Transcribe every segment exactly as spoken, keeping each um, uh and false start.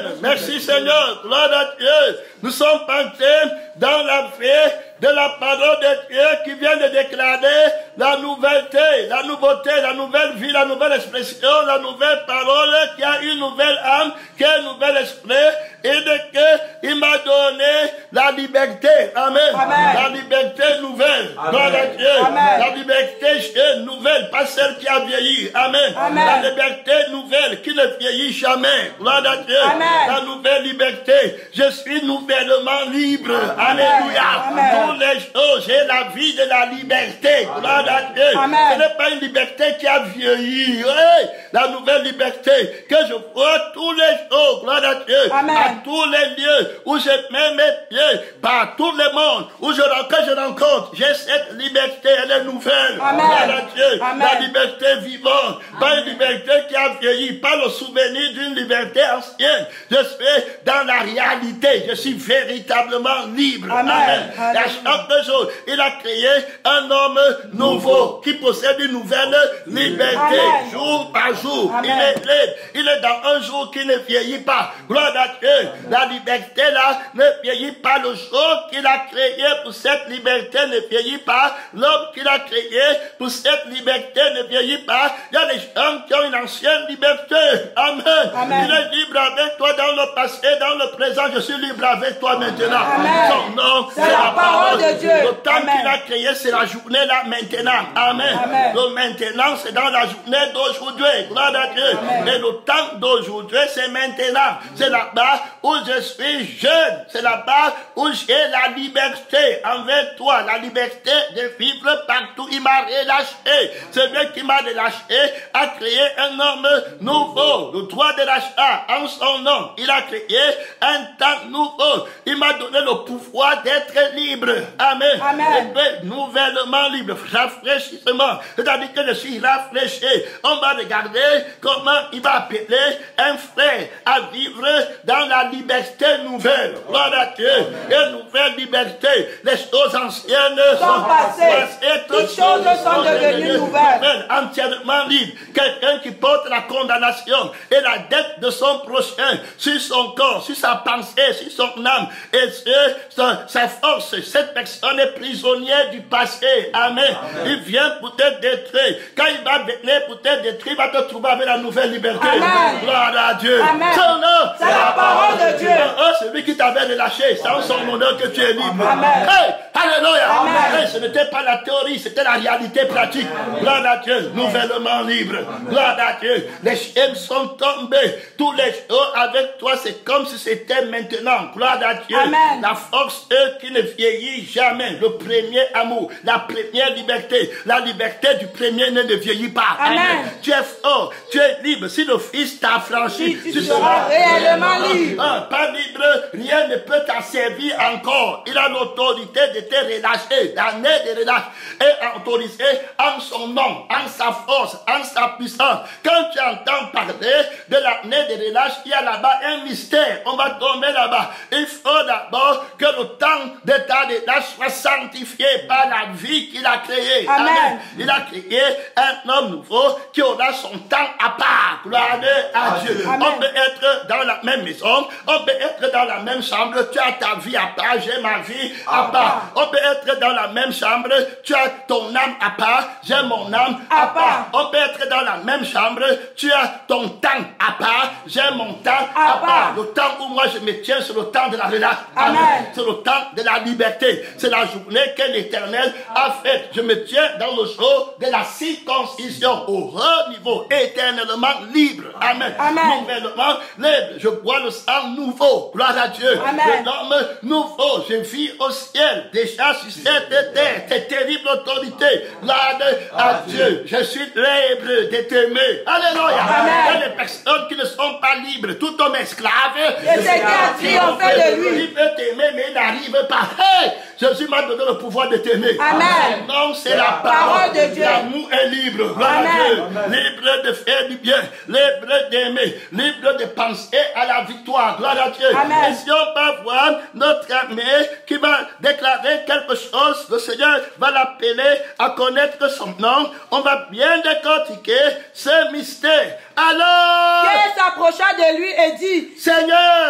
Amen. Merci Seigneur. Gloire à Dieu. Nous sommes entrés dans la paix de la parole de Dieu qui vient de déclarer la nouveauté, la nouveauté, la nouvelle vie, la nouvelle expression, la nouvelle parole qui a une nouvelle âme, qui a un nouvel esprit, et de que il m'a donné la liberté. Amen. Amen. La liberté nouvelle. Gloire à Dieu. Amen. La liberté nouvelle, pas celle qui a vieilli. Amen. Amen. La liberté nouvelle qui ne vieillit jamais. Gloire à Dieu. Amen. La nouvelle liberté. Je suis nouvellement libre. Amen. Alléluia. Amen. Toutes les choses, j'ai la vie de la liberté. Gloire à Dieu. Amen. Ce n'est pas une liberté qui a vieilli. Oui. La nouvelle liberté que je vois tous les jours. Gloire à Dieu. Amen. À tous les lieux où je mets mes pieds, par tout le monde où je rencontre, je rencontre, j'ai cette liberté, elle est nouvelle. Amen. Gloire à Dieu. Amen. La liberté vivante, Amen. Pas une liberté qui a vieilli, pas le souvenir d'une liberté ancienne. Je suis dans la réalité, je suis véritablement libre. Amen. Amen. Amen. Et à chaque jour, il a créé un homme nouveau qui possède une nouvelle liberté, Amen. Jour par jour. Amen. Il est libre, il est dans un jour qui ne vieillit pas. Gloire à Dieu. La liberté là ne vieillit pas. Le jour qu'il a créé pour cette liberté ne vieillit pas. L'homme qu'il a créé pour cette liberté ne vieillit pas. Il y a des gens qui ont une ancienne liberté. Amen. Amen. Il est libre avec toi dans le passé, dans le présent. Je suis libre avec toi maintenant. Amen. Son nom, c'est la parole de Dieu. Le temps qu'il a créé, c'est la journée là maintenant. Amen. Amen. Le maintenant, c'est dans la journée d'aujourd'hui. Gloire à Dieu. Amen. Et le temps d'aujourd'hui, c'est maintenant. C'est là-bas où je suis jeune, c'est là-bas où j'ai la liberté envers toi, la liberté de vivre partout. Il m'a relâché. Celui qui m'a relâché a créé un homme nouveau, le droit de l'achat en son nom. Il a créé un temps nouveau. Il m'a donné le pouvoir d'être libre. Amen. Amen. Et nouvellement libre, rafraîchissement. C'est-à-dire que je suis rafraîchi. On va regarder comment il va appeler un frère à vivre dans la liberté nouvelle. Gloire à Dieu. Une nouvelle liberté. Les choses anciennes sont, sont passées. Toutes choses sont devenues nouvelles. Entièrement libre. Quelqu'un qui porte la condamnation et la dette de son prochain sur son corps, sur sa pensée, sur son âme et sur sa, sa force. Cette personne est prisonnière du passé. Amen. Amen. Il vient pour te détruire. Quand il va venir pour te détruire, il va te trouver avec la nouvelle liberté. Amen. Gloire à Dieu. C'est la parole de Dieu. C'est lui qui t'avait relâché. C'est en son honneur que tu es libre. Amen. Hey, alléluia. Amen. Hey, ce n'était pas la théorie, c'était la réalité pratique. Gloire à Dieu. Nouvellement libre. Gloire à Dieu. Les chaînes sont tombées. Tous les jours avec toi, c'est comme si c'était maintenant. Gloire à Dieu. Amen. La force qui ne vieillit jamais. Le premier amour. La première liberté. La liberté du premier ne vieillit pas. Amen. Amen. Tu es fort. Tu es libre. Si le Fils t'a affranchi, tu, tu, tu seras réellement libre. Ah, pas libre, rien ne peut t'en servir encore. Il a l'autorité de te relâcher. L'année de relâche est autorisée en son nom, en sa force, en sa puissance. Quand tu entends parler de l'année de relâche, il y a là-bas un mystère. On va tomber là-bas. Il faut d'abord que le temps de ta relâche soit sanctifié par la vie qu'il a créée. Amen. Amen. Il a créé un homme nouveau qui aura son temps à part. Gloire à Dieu. Amen. On peut être dans la même maison, on peut être dans la même chambre, tu as ta vie à part, j'ai ma vie à part. On peut être dans la même chambre, tu as ton âme à part, j'ai mon âme à part. On peut être dans la même chambre, tu as ton temps à part, j'ai mon temps à part. Le temps où moi je me tiens, c'est le temps de la relâche. Amen. C'est le temps de la liberté. C'est la journée que l'Éternel a faite. Je me tiens dans le jour de la circoncision au haut niveau, éternellement libre. Amen. Amen. Nouvellement libre. Je bois le sang nouveau. Gloire à Dieu. Amen. L'homme nouveau. Je vis au ciel. Déjà sur cette terre. Cette terrible autorité. Gloire à Dieu. Je suis libre de t'aimer. Alléluia. Amen. Il y a des personnes qui ne sont pas libres. Tout homme esclave. Et c'est qui a triomphé de lui. Il veut t'aimer, mais il n'arrive pas. Hey! Jésus m'a donné le pouvoir de t'aimer. Amen. Non, c'est la parole de Dieu. L'amour est libre. Gloire à Dieu. Libre de faire du bien. Libre d'aimer. Libre de penser à la victoire. Gloire à Dieu. Amen. Et si on va voir notre ami qui va déclarer quelque chose, le Seigneur va l'appeler à connaître son nom. On va bien décortiquer ce mystère. Alors, Pierre s'approcha de lui et dit, Seigneur,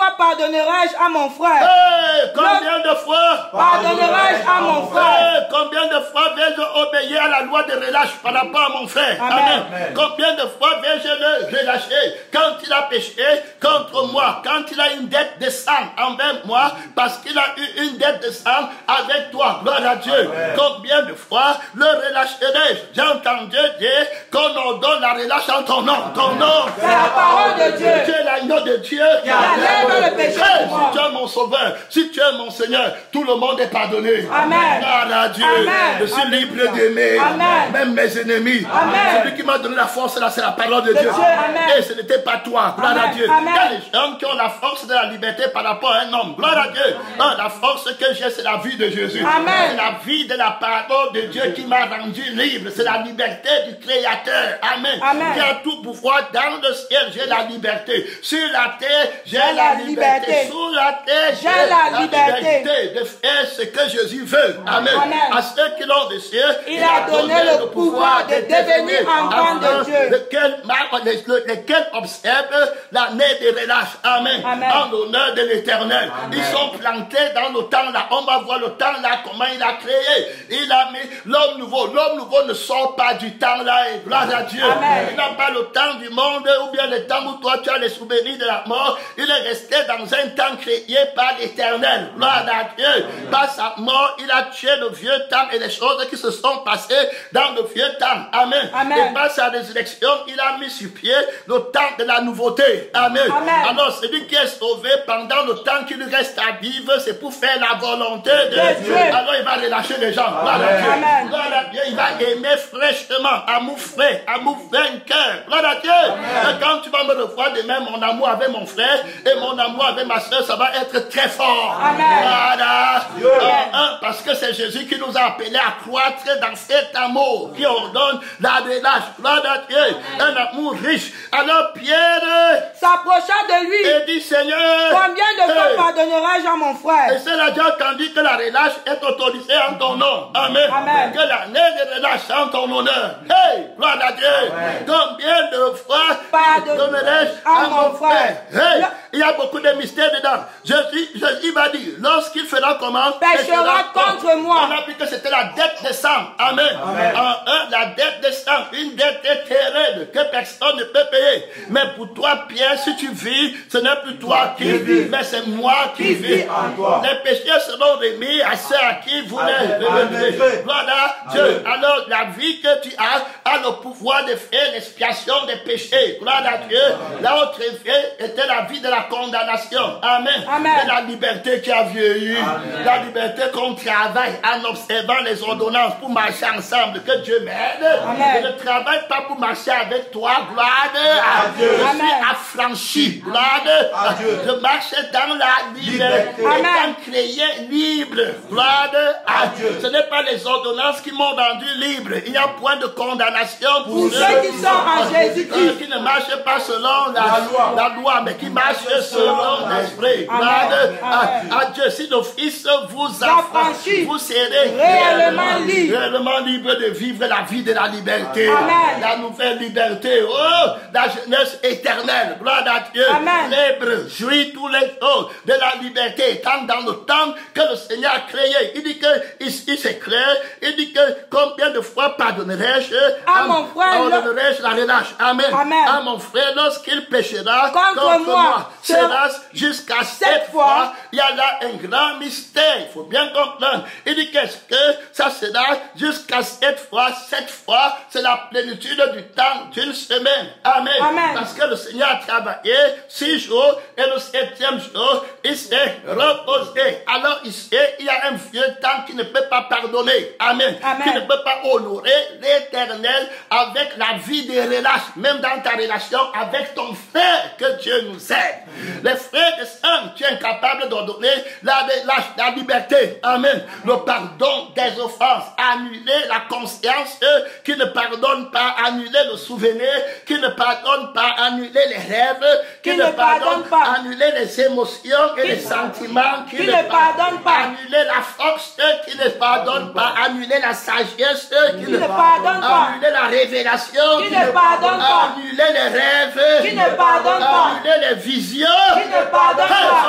fois pardonnerai-je à mon frère? Hey, combien de fois pardonnerai-je à mon frère? Hey, combien de fois vais-je obéir à la loi de relâche par rapport à mon frère? Amen. Amen. Amen. Combien de fois vais-je le relâcher quand il a péché contre moi, quand il a une dette de sang envers moi, parce qu'il a eu une dette de sang avec toi? Gloire à Dieu. Amen. Combien de fois le relâcherai-je? J'ai entendu dire qu'on ordonne la relâche en ton nom. Ton nom. C'est la parole de Dieu. Tu es l'agneau de Dieu. Qui enlève le péché. Hey, si tu es mon sauveur, si tu es mon Seigneur, tout le monde est pardonné. Amen. Gloire à Dieu. Amen. Je suis libre d'aimer. Même mes ennemis. Amen. Celui qui m'a donné la force, là, c'est la parole de, de Dieu. Dieu. Amen. Et ce n'était pas toi. Gloire Amen. à Dieu. Amen. Il y a des gens qui ont la force de la liberté par rapport à un homme. Gloire à Dieu. Non, la force que j'ai, c'est la vie de Jésus. Amen. C'est la vie de la parole de Dieu qui m'a rendu libre. C'est la liberté du Créateur. Amen. Amen. Qui a tout pouvoir dans le ciel. J'ai la liberté. Sur la terre, j'ai la, la liberté. liberté. Sous la terre, j'ai la, la liberté. liberté de faire ce que Jésus veut. Amen. Amen. À ceux qui l'ont des cieux, il, il a donné, donné le pouvoir de devenir enfant de Dieu. Lequel, lesquels observent l'année de relâche. Amen. Amen. En l'honneur de l'Éternel. Ils sont plantés dans le temps là. On va voir le temps là, comment il a créé. Il a mis l'homme nouveau. L'homme nouveau ne sort pas du temps là. Et gloire à Dieu. Amen. Il n'a pas le temps du monde ou bien le temps où toi tu as les souvenirs de la mort. Il est resté dans un temps créé par l'Éternel. Gloire à Dieu. Par sa mort, il a tué le vieux temps et les choses qui se sont passées dans le vieux temps. Amen. Amen. Et par sa résurrection, il a mis sur pied le temps de la nouveauté. Amen. Amen. Alors, celui qui est sauvé pendant le temps qu'il lui reste à vivre, c'est pour faire la volonté de Yes, Dieu. yes. Alors, il va relâcher les gens. Gloire à Dieu. Amen. Gloire à Dieu. Il va aimer fraîchement, amour frais, amour vainqueur. Gloire à Dieu. Et quand tu vas me revoir demain, mon amour avec mon frère et mon amour avec ma soeur, ça va être très fort. Amen. Voilà. Yes. Un, un, parce que c'est Jésus qui nous a appelés à croître dans cet amour qui ordonne la relâche. Gloire à Dieu. Un amour riche. Alors Pierre s'approcha de lui et dit, Seigneur, combien de fois hey, pardonnerai-je à mon frère? et c'est là Dieu qui dit que la relâche est autorisée en ton nom. Amen. Amen. Que l'année de relâche en ton honneur. Hey, gloire à Dieu. Amen. Combien de fois pardonnerai-je à, à mon frère? frère. Hey, le... il y a beaucoup de mystères dedans. Jésus, Jésus va dire, lorsqu'il fera comment? Péchera contre moi. On a dit que c'était la dette de sang. Amen. Amen. En un, la dette de sang. Une dette éternelle que personne ne peut payer. Mais pour toi, Pierre, si tu vis, ce n'est plus toi qui vis, mais c'est moi qui, qui vis. En toi. Les péchés seront remis à ceux à qui vous les remettez. Voilà Dieu. Alors, la vie que tu as a le pouvoir de faire l'expiation des péchés. Gloire à Dieu. La autre vie était la vie de la condamnation. Amen. Amen. Et la liberté qui a vieilli. Amen. La liberté qu'on travaille en observant les ordonnances pour marcher ensemble. Que Dieu m'aide. Je ne travaille pas pour marcher avec toi. Gloire à Dieu. Je suis affranchi. Gloire à Dieu. Je marche dans la liberté. Étant créé libre. Gloire à Dieu. Ce n'est pas les ordonnances qui m'ont rendu libre. Il n'y a point de condamnation pour, pour ceux, ceux qui sont en Jésus-Christ. Qui ne marchent pas selon la, la, loi. la loi, mais qui marchent selon l'esprit. Gloire à, à Dieu. Si le Fils vous affranchit, vous serez réellement libre. Réellement libre de vivre la vie de la liberté. Amen. La nouvelle liberté. Oh, la jeunesse éternelle. Gloire à Dieu. Amen. Libre, jouit tous les jours de la liberté. Tant dans le temps que le Seigneur a créé. Il dit que ici c'est clair. Il dit que combien de fois pardonnerai-je à, à mon frère, pardonnerai-je la relâche. Amen. Amen. À mon frère lorsqu'il péchera contre, contre moi. moi. Cela jusqu'à sept fois. fois. Il y a là un grand mystère. Il faut bien comprendre. Il dit qu'est-ce que ça sera jusqu'à sept fois. Sept fois, c'est la plénitude du temps d'une semaine. Amen. Amen. Parce que le Seigneur a travaillé six jours et le septième jour, il s'est reposé. Alors ici, il y a un vieux temps qui ne peut pas pardonner. Amen. Amen. Qui ne peut pas honorer l'Éternel avec la vie de relâche, même dans ta relation avec ton frère, que Dieu nous aide. Les frères et sœurs, tu es incapable de donner la, la, la liberté. Amen. Le pardon des offenses, annuler la conscience qui ne pardonne pas, annuler le souvenir, qui ne pardonne pas, annuler les rêves, qui, qui ne pardonne pas, annuler les émotions et qui, les sentiments, qui, qui ne pardonne pas, annuler la force, qui ne pardonne pas, annuler la sagesse, qui, qui ne pardonne pas, annuler la révélation, qui, qui ne pardonne pas, annuler les rêves, qui ne pardonne pas, annuler les visions, qui ne pardonne pas.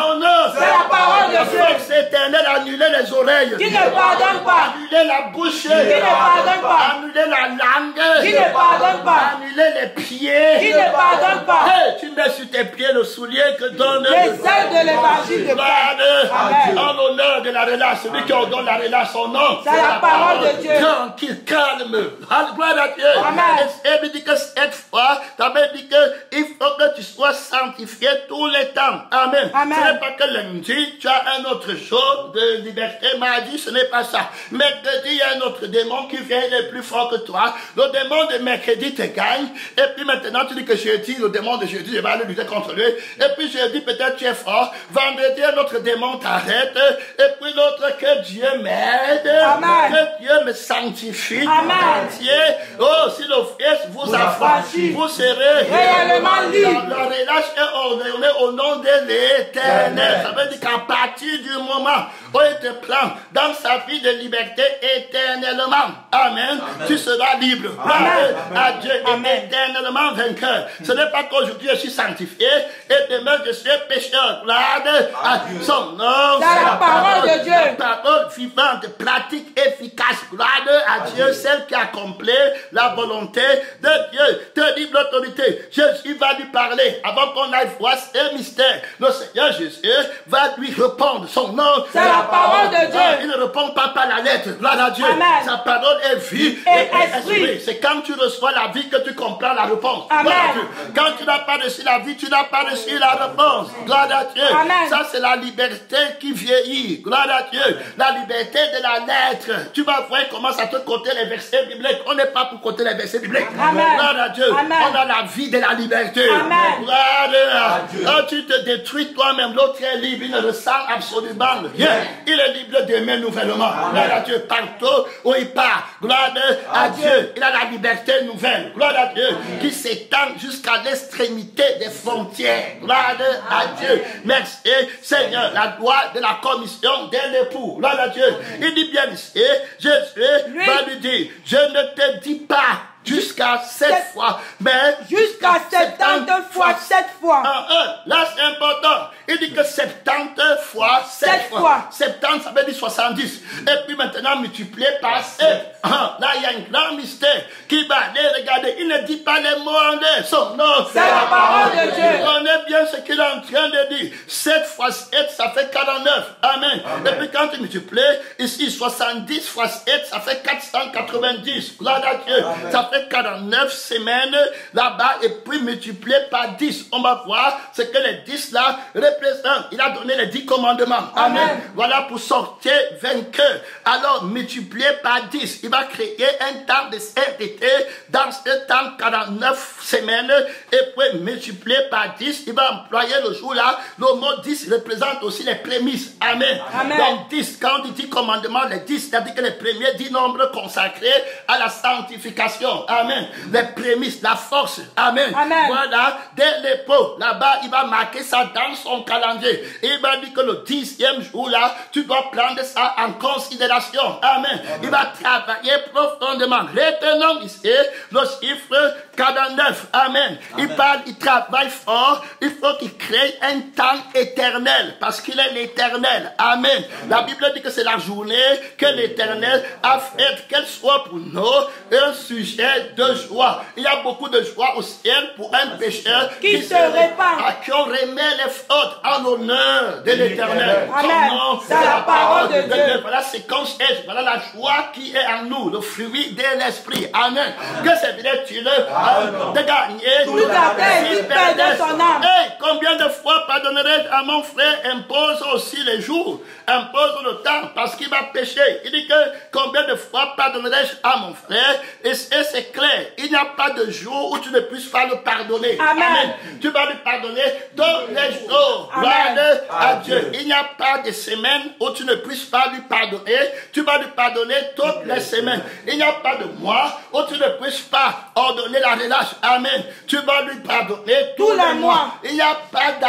les oreilles. Qui ne pardonne pas. Annuler la bouche. Qui ne pardonne pas. Annuler la langue. Qui ne pardonne pas. Annuler les pieds. Qui ne pardonne pas. Hey, tu mets sur tes pieds le soulier que donne les ailes de l'évangile de Christ. En l'honneur de la relâche, celui qui ordonne la relâche, son nom. C'est la parole de Dieu. Tranquille, calme. Gloire à Dieu. Amen. Et il dit que cette fois, ça veut dire qu'il faut que tu sois sanctifié tous les temps. Amen. Amen. Ce n'est pas que lundi, tu as un autre jour de liberté. Mardi, ce n'est pas ça. Mercredi, il y a un autre démon qui vient, il est plus fort que toi. Le démon de mercredi te gagne. Et puis maintenant, tu dis que jeudi, le démon de jeudi, je vais aller lutter contre lui. Et puis jeudi, peut-être tu es fort. Vendredi, un autre démon t'arrête. Et puis l'autre, que Dieu m'aide. Que Dieu me sanctifie. Amen. Oh, si l'offense vous affranchit, vous serez réellement libre. La relâche est ordonnée au nom de l'Éternel. Ça veut dire qu'à partir du moment où il te prend dans sa vie de liberté éternellement, Amen, Amen. Tu seras libre. Amen. À Dieu est éternellement vainqueur. Ce n'est pas qu'aujourd'hui je suis sanctifié et demain je suis pécheur. Gloire à son nom. C'est la parole de Dieu. La parole vivante, pratique, efficace. Gloire à Dieu, celle qui accomplit la volonté de Dieu. Te livre l'autorité. Jésus va lui parler avant qu'on aille voir ce mystère. Le Seigneur Jésus va lui répondre. Son nom, c'est la parole de Dieu. Il ne répond pas par la lettre. Gloire à Dieu. Amen. Sa parole est vie et, et esprit. esprit. C'est quand tu reçois la vie que tu comprends la réponse. Amen. Quand tu n'as pas reçu la vie, tu n'as pas reçu la réponse. Gloire à Dieu. Amen. Ça, c'est la liberté qui vieillit. Gloire à Dieu. La liberté de la lettre. Tu vas voir comment ça te côté les versets bibliques. On n'est pas pour côté les versets bibliques. Amen. Gloire à Dieu. Amen. On a la vie de la liberté. Amen. Gloire à Dieu. Quand tu te détruis toi-même, l'autre est libre. Il ne ressent absolument rien. Il est libre d'aimer nouvellement. Gloire à Dieu. Partout où il part. Gloire à Dieu. Il a la liberté nouvelle. Gloire à Dieu. Qui s'étend jusqu'à l'extrémité des frontières. Gloire à Dieu. Merci Seigneur. La loi de la commission de l'époux. Gloire à Dieu. Il dit bien ici, Jésus lui va lui dire, je ne te dis pas jusqu'à sept fois, mais jusqu'à septante fois sept fois. Un, un. Là, c'est important. Il dit que septante fois sept fois. fois. septante, ça veut dire soixante-dix. Et puis maintenant, multiplié par sept. Là, il y a un grand mystère qui va aller regarder. Il ne dit pas les mots anglais. Son nom, c'est la parole de Dieu. On est bien ce qu'il est en train de dire. sept fois sept, ça fait quarante-neuf. Amen. Amen. Et puis quand tu multiplies, ici, soixante-dix fois sept, ça fait quatre cent quatre-vingt-dix. Gloire à Dieu. Amen. Ça fait quarante-neuf semaines là-bas et puis multiplié par dix. On va voir ce que les dix là représentent. Il a donné les dix commandements. Amen. Amen. Voilà pour sortir vainqueur. Alors multiplié par dix, il va créer un temps de sainteté dans ce temps quarante-neuf semaines et puis multiplié par dix, il va employer le jour là. Le mot dix représente aussi les prémices. Amen. Amen. Donc dix, quand il dit commandement, les dix, c'est-à-dire que les premiers dix nombres consacrés à la sanctification. Amen. Les prémices, la force. Amen. Amen. Voilà, dès l'épaule, là-bas, il va marquer ça dans son calendrier. Et il va dire que le dixième jour là, tu dois prendre ça en considération. Amen. Amen. Il va travailler profondément. Retenons ici le chiffre quarante-neuf. Amen. Il parle, il travaille fort. Il faut qu'il crée un temps éternel parce qu'il est l'éternel. Amen. La Bible dit que c'est la journée que l'éternel a fait, qu'elle soit pour nous un sujet de joie. Il y a beaucoup de joie au ciel pour un pécheur qui, qui se répand, à qui on remet les fautes en l'honneur de l'éternel. Amen. C'est la parole de Dieu. Voilà séquence S. Voilà la joie qui est en nous, le fruit de l'esprit. Amen. Que c'est tu le de gagner tout à fait, il perdait son âme. Hey, combien de fois pardonnerai-je à mon frère? Impose aussi les jours, impose le temps parce qu'il va pécher. Il dit que combien de fois pardonnerai-je à mon frère? Et c'est clair, il n'y a pas de jour où tu ne puisses pas le pardonner. Amen. Amen. Tu vas lui pardonner tous les jours. Gloire à Dieu. Il n'y a pas de semaine où tu ne puisses pas lui pardonner. Tu vas lui pardonner toutes les semaines. Il n'y a pas de mois où tu ne puisses pas ordonner la relâche. Amen. Tu vas lui pardonner tous, tous les mois. mois. Il n'y a pas d'année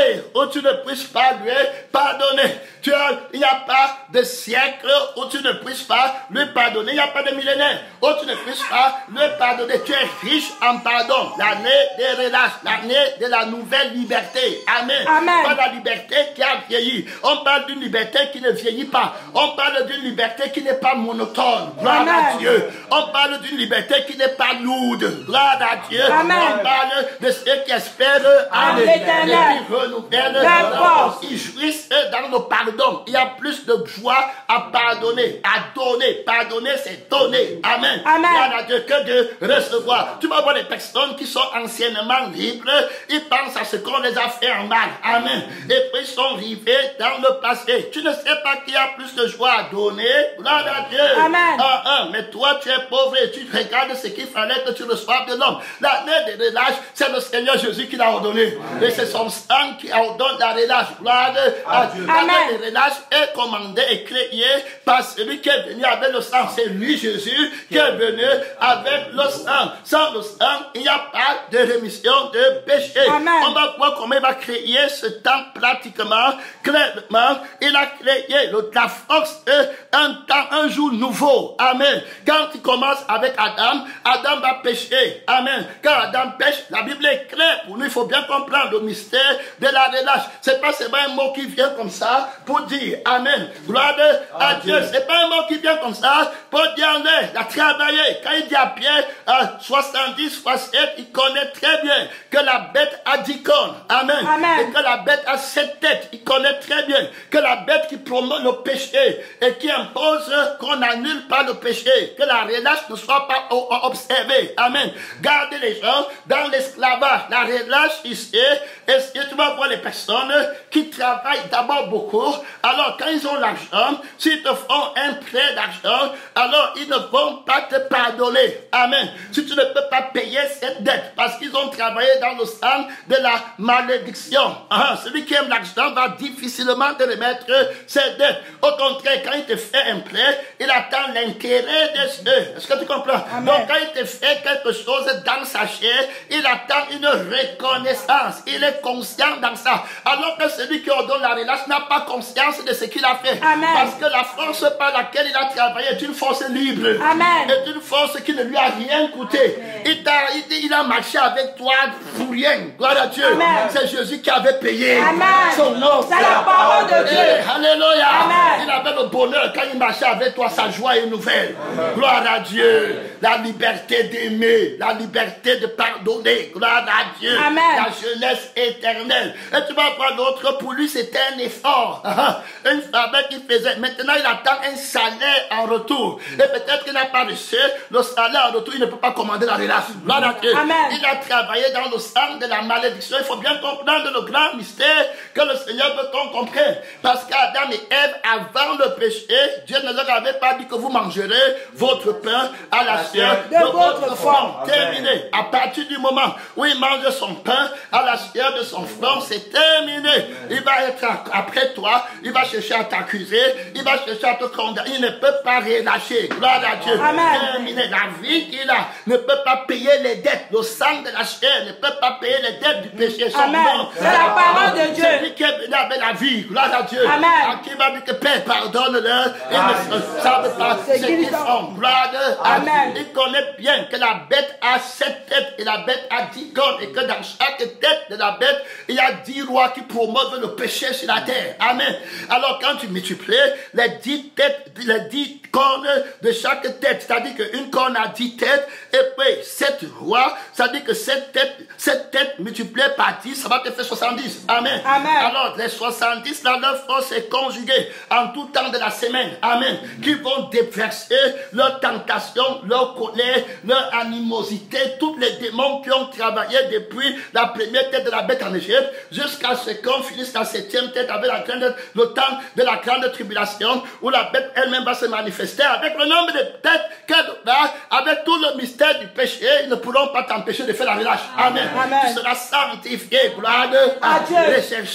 année où tu ne puisses pas lui pardonner. Tu as, il n'y a pas de siècle où tu ne puisses pas lui pardonner. Il n'y a pas de millénaire où tu ne puisses pas lui pardonner. Tu es riche en pardon. L'année des relâches, l'année de la nouvelle liberté. Amen. Amen. Pas la liberté qui a vieilli. On parle d'une liberté qui ne vieillit pas. On parle d'une liberté qui n'est pas monotone. Gloire Amen. à Dieu. On parle d'une liberté qui n'est pas lourde. Gloire à Dieu. Amen. On parle de ceux qui espèrent en l'éternel. et qui renouvellent La force. Ils jouissent dans le pardon. Il y a plus de joie à pardonner, à donner. Pardonner, c'est donner. Amen. Amen. Gloire à Dieu, que de recevoir. Tu vas voir des personnes qui sont anciennement libres. Ils pensent à ce qu'on les a fait en mal. Amen. Et puis ils sont arrivés dans le passé. Tu ne sais pas qui a plus de joie à donner. Gloire à Dieu. Amen. Ah, ah, mais toi, tu es pauvre et tu regardes ce qu'il fallait que tu reçoives de l'homme. L'année de relâche, c'est le Seigneur Jésus qui l'a ordonné. Et c'est son sang qui ordonne la relâche. Gloire à Dieu. L'année de relâche est commandée et créée par celui qui est venu avec le sang. C'est lui, Jésus, qui est venu avec le sang. Sans le sang, il n'y a pas de rémission de péché. Amen. On va voir comment il va créer ce temps pratiquement, clairement. Il a créé le, la force un temps, un jour nouveau. Amen. Quand il commence avec Adam, Adam va pécher. Amen. Quand Adam pêche, la Bible est claire pour nous. Il faut bien comprendre le mystère de la relâche. C'est pas seulement un mot qui vient comme ça pour dire Amen. Gloire à Dieu. C'est pas un mot qui vient comme ça pour dire Amen. Il a travaillé. Quand il dit à Pierre, à soixante-dix fois sept, il connaît très bien que la bête a dix cornes. Amen. Amen. Et que la bête a sept têtes. Il connaît très bien que la bête qui promeut le péché et qui impose qu'on annule pas le péché, que la relâche ne soit pas observée. Amen. Gardez les gens dans l'esclavage. La relâche ici, est-ce que tu vas voir les personnes qui travaillent d'abord beaucoup, alors quand ils ont l'argent, s'ils te font un prêt d'argent, alors ils ne vont pas te pardonner. Amen. Si tu ne peux pas payer cette dette, parce qu'ils ont travaillé dans le sang de la malédiction. Ah, celui qui aime l'argent va difficilement te remettre ses dettes. Au contraire, quand il te fait un prêt, il attend l'intérêt de ceux. Est-ce que tu comprends? Amen. Donc quand il te fait quelque chose dans sa chair, il attend une reconnaissance. Il est conscient dans ça. Alors que celui qui ordonne la relâche n'a pas conscience de ce qu'il a fait. Amen. Parce que la force par laquelle il a travaillé est une force libre. Amen. Est une force qui ne lui a rien coûté. Il a, il, il a marché avec toi pour rien. Gloire à Dieu. C'est Jésus qui avait payé. Amen. Son nom. C'est la parole de Dieu. Hey, alléluia. Amen. Il avait le bonheur quand il marchait avec toi. Sa joie est nouvelle. Amen. Gloire à Dieu. La liberté d'aimer. La liberté de pardonner. Gloire à Dieu. Amen. La jeunesse éternelle. Et tu vas voir l'autre, pour lui c'était un effort. Une faveur qu'il faisait. Maintenant il attend un salaire en retour. Et peut-être qu'il n'a pas reçu le salaire en retour. Il ne peut pas commander la relation. Gloire à Dieu. Amen. Il a travaillé dans le sang de la malédiction. Il faut bien comprendre le grand mystère que le Seigneur veut qu'on comprenne. Parce qu'Adam et Ève, avant le péché, Dieu ne leur avait pas dit que vous mangerez votre pain à la sueur de, de votre front. Terminé. À partir du moment où il mange son pain à la sueur de son front, c'est terminé. Il va être après toi, il va chercher à t'accuser, il va chercher à te condamner. Il ne peut pas relâcher. Gloire à Dieu. Amen. Terminé. La vie qu'il a ne peut pas payer les dettes. Le sang de la chair ne peut pas payer les dettes du péché. Son Amen. nom. C'est la parole de Dieu. C'est lui qui est venu avec la vie. Gloire à Dieu. Amen. À qui va dire que Père, pardonne-leur. Ils ne savent pas ce qu'ils font. Gloire à Dieu. Amen. Il connaît bien que la bête a sept têtes et la bête a dix cornes et que dans chaque tête de la bête, il y a dix rois qui promeuvent le péché sur la terre. Amen. Alors quand tu multiplies les dix têtes, les dix cornes de chaque tête, c'est-à-dire qu'une corne a dix têtes et puis sept rois, c'est-à-dire que sept têtes, sept têtes multipliées par dix, ça va te faire soixante-dix. Amen. Amen. Alors les soixante-dix, là, leur force est conjuguée en tout temps de la semaine. Amen. Qui vont déverser leur tentation, leur colère, leur animosité, tous les démons qui ont travaillé depuis la première tête de la bête en Égypte jusqu'à ce qu'on finisse la septième tête avec la grande, le temps de la grande tribulation où la bête elle-même va se manifester avec le nombre de têtes qu'elle a, avec tout le mystère du péché. Ils ne pourront pas t'empêcher de faire la relâche. Amen. Amen. Tu seras sanctifié. Gloire à Dieu. Rechercher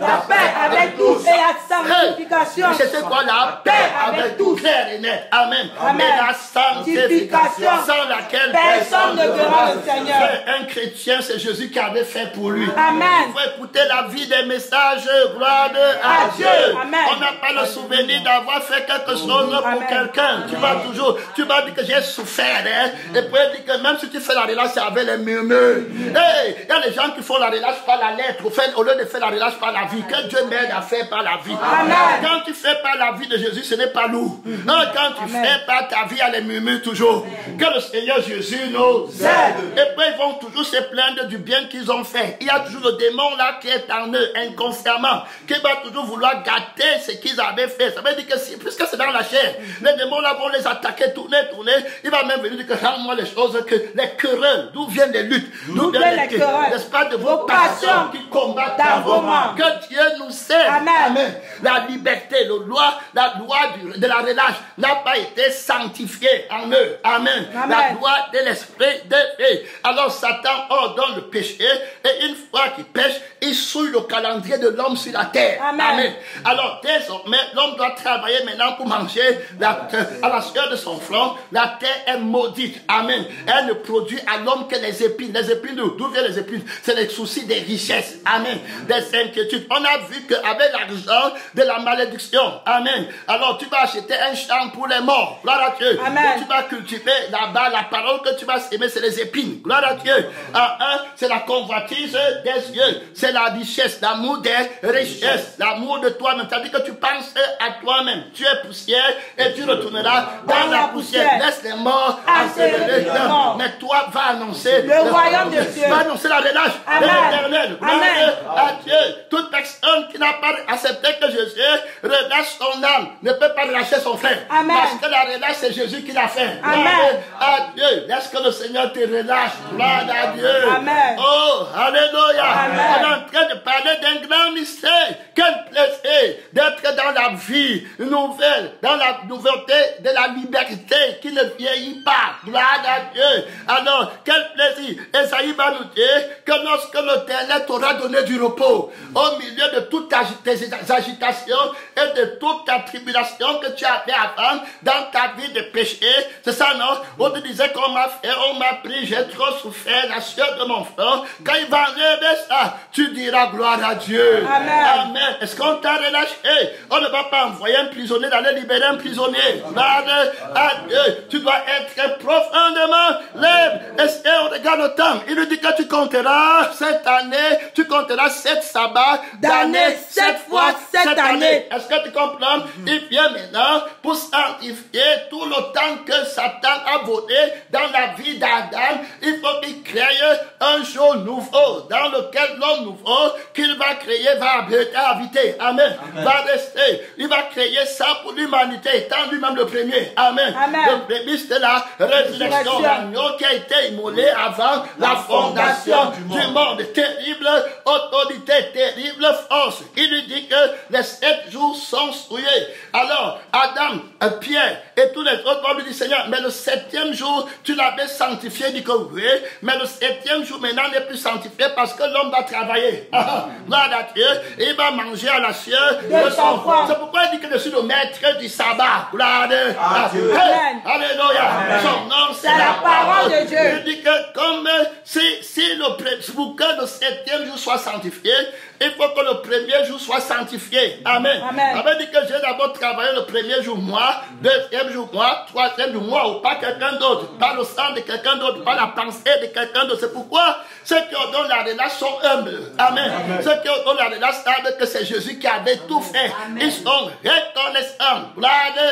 La paix avec tous et la sanctification. C'est ce quoi la paix avec tous, clair et net. Amen. Amen. Et la sanctification sans laquelle personne ne verra le Seigneur. Un chrétien, c'est Jésus qui avait fait pour lui. Amen. Il faut écouter la vie des messages. Gloire à Dieu. Amen. On n'a pas le souvenir d'avoir fait quelque chose pour quelqu'un. Tu vas toujours, tu vas dire que j'ai souffert. Hein? Et puis dire que même si tu fais la relâche avec les murmures. Hey, il y a des gens qui font la relâche par la lettre au lieu de faire la relâche par la vie. Que Dieu m'aide à faire par la vie. Amen. Quand tu fais par la vie de Jésus, ce n'est pas lourd. Non, quand tu Amen. Fais par ta vie, il y a les murmures toujours. Que le Seigneur Jésus nous aide. Et puis ils vont toujours se plaindre du bien qu'ils ont fait. Il y a toujours le démon là qui est en eux, inconsciemment, qui va toujours vouloir gâter ce qu'ils avaient fait. Ça veut dire que si, puisque c'est dans la chair, les démons là vont les attaquer, tourner, tourner. Il va même venir dire que rends-moi les choses, que les querelles, d'où viennent les luttes, d'où viennent les querelles, n'est-ce pas, de vos passions qui combattent dans vos mains. Que Dieu nous aide. Amen. Amen. La liberté, le loi, la loi du, de la relâche n'a pas été sanctifiée en eux. Amen. Amen. La loi de l'esprit de Dieu. Alors Satan ordonne le péché et une fois qu'il pêche, il souille le calendrier de l'homme sur la terre. Amen. Amen. Alors désormais, l'homme doit travailler maintenant pour manger la, à la sueur de son front. La terre est maudite. Amen. Elle ne produit à l'homme que les épines. Les épines, d'où viennent les épines? C'est les soucis des richesses. Amen. Des inquiétudes. On a vu qu'avec l'argent de la malédiction. Amen. Alors tu vas acheter un champ pour les morts. Gloire à Dieu. Amen. Tu vas cultiver là-bas. La parole que tu vas s'aimer, c'est les épines. Gloire à Dieu. Ah, un, c'est la convoitise des yeux. C'est la richesse, l'amour des richesses, l'amour de toi-même. C'est-à-dire que tu penses à toi-même. Tu es poussière et tu retourneras dans, dans la poussière. poussière. Laisse les morts ensevelir. Mais toi, va annoncer le, le royaume de Dieu. Va annoncer la relâche de l'Éternel. Amen. À Dieu. Toute personne qui n'a pas accepté que Jésus relâche son âme ne peut pas relâcher son frère. Amen. Parce que la relâche, c'est Jésus qui l'a fait. Amen. À Dieu. Laisse que le Seigneur te relâche. Gloire à Dieu. Amen. Oh, alléluia. Amen. On est en train de parler d'un grand mystère. Quel plaisir d'être dans la vie nouvelle, dans la nouveauté de la liberté qui ne vieillit pas. Gloire à Dieu. Alors, quel plaisir. Esaïe va nous dire que lorsque l'Éternel t'aura donné du repos, au milieu de toutes tes agitations et de toute ta tribulation que tu avais avant dans ta vie de péché, c'est ça, non? On te disait qu'on m'a fait, on m'a pris, j'ai trop souffert, la sueur de mon front. Quand il va enlever ça, tu diras gloire à Dieu. Amen. Amen. Est-ce qu'on t'a relâché? On ne va pas envoyer un prisonnier d'aller libérer un prisonnier. Gloire à Dieu. Tu dois être profondément libre. Est-ce qu'on regarde le temps? Il lui dit que tu compteras cette année, tu compteras sept sabbats d'année, sept fois sept années. Est-ce que tu comprends? Il vient maintenant pour sanctifier tout le temps que Satan a volé dans la vie d'Adam. Il faut qu'il crée un jour nouveau dans lequel l'homme nouveau qu'il va créer va habiter. Amen. Amen. Va rester. Il va créer ça pour l'humanité, étant lui-même le premier. Amen. Amen. Le premier, c'est la résurrection. L'agneau qui a été immolé avant la, la fondation du monde. du monde. Terrible autorité, terrible force. Il lui dit que les sept jours sont souillés. Alors, Adam, Pierre et tous les autres vont lui dire, Seigneur, mais le septième jour, tu l'avais sanctifié. Il dit que oui, mais le septième jour maintenant n'est plus sanctifié parce que l'homme va travailler. Gloire à Dieu. Et il va manger à la sueur de son front. C'est pourquoi il dit que je suis le maître du sabbat. Gloire à Dieu. Hey, alléluia. Son nom, c'est la, la parole de Dieu. Il dit que comme si, si le, pour que le septième jour soit sanctifié, il faut que le premier jour soit sanctifié. Amen. Amen. Ça veut dire que j'ai d'abord travaillé le premier jour moi, deuxième jour moi, troisième jour moi, ou pas quelqu'un d'autre, pas le sang de quelqu'un d'autre, pas la pensée de quelqu'un d'autre. C'est pourquoi ceux qui ont donné la relâche sont humbles. Amen. Amen. Ceux qui ont donné la relâche savent que c'est Jésus qui avait tout fait. Amen. Ils sont reconnaissants. Gloire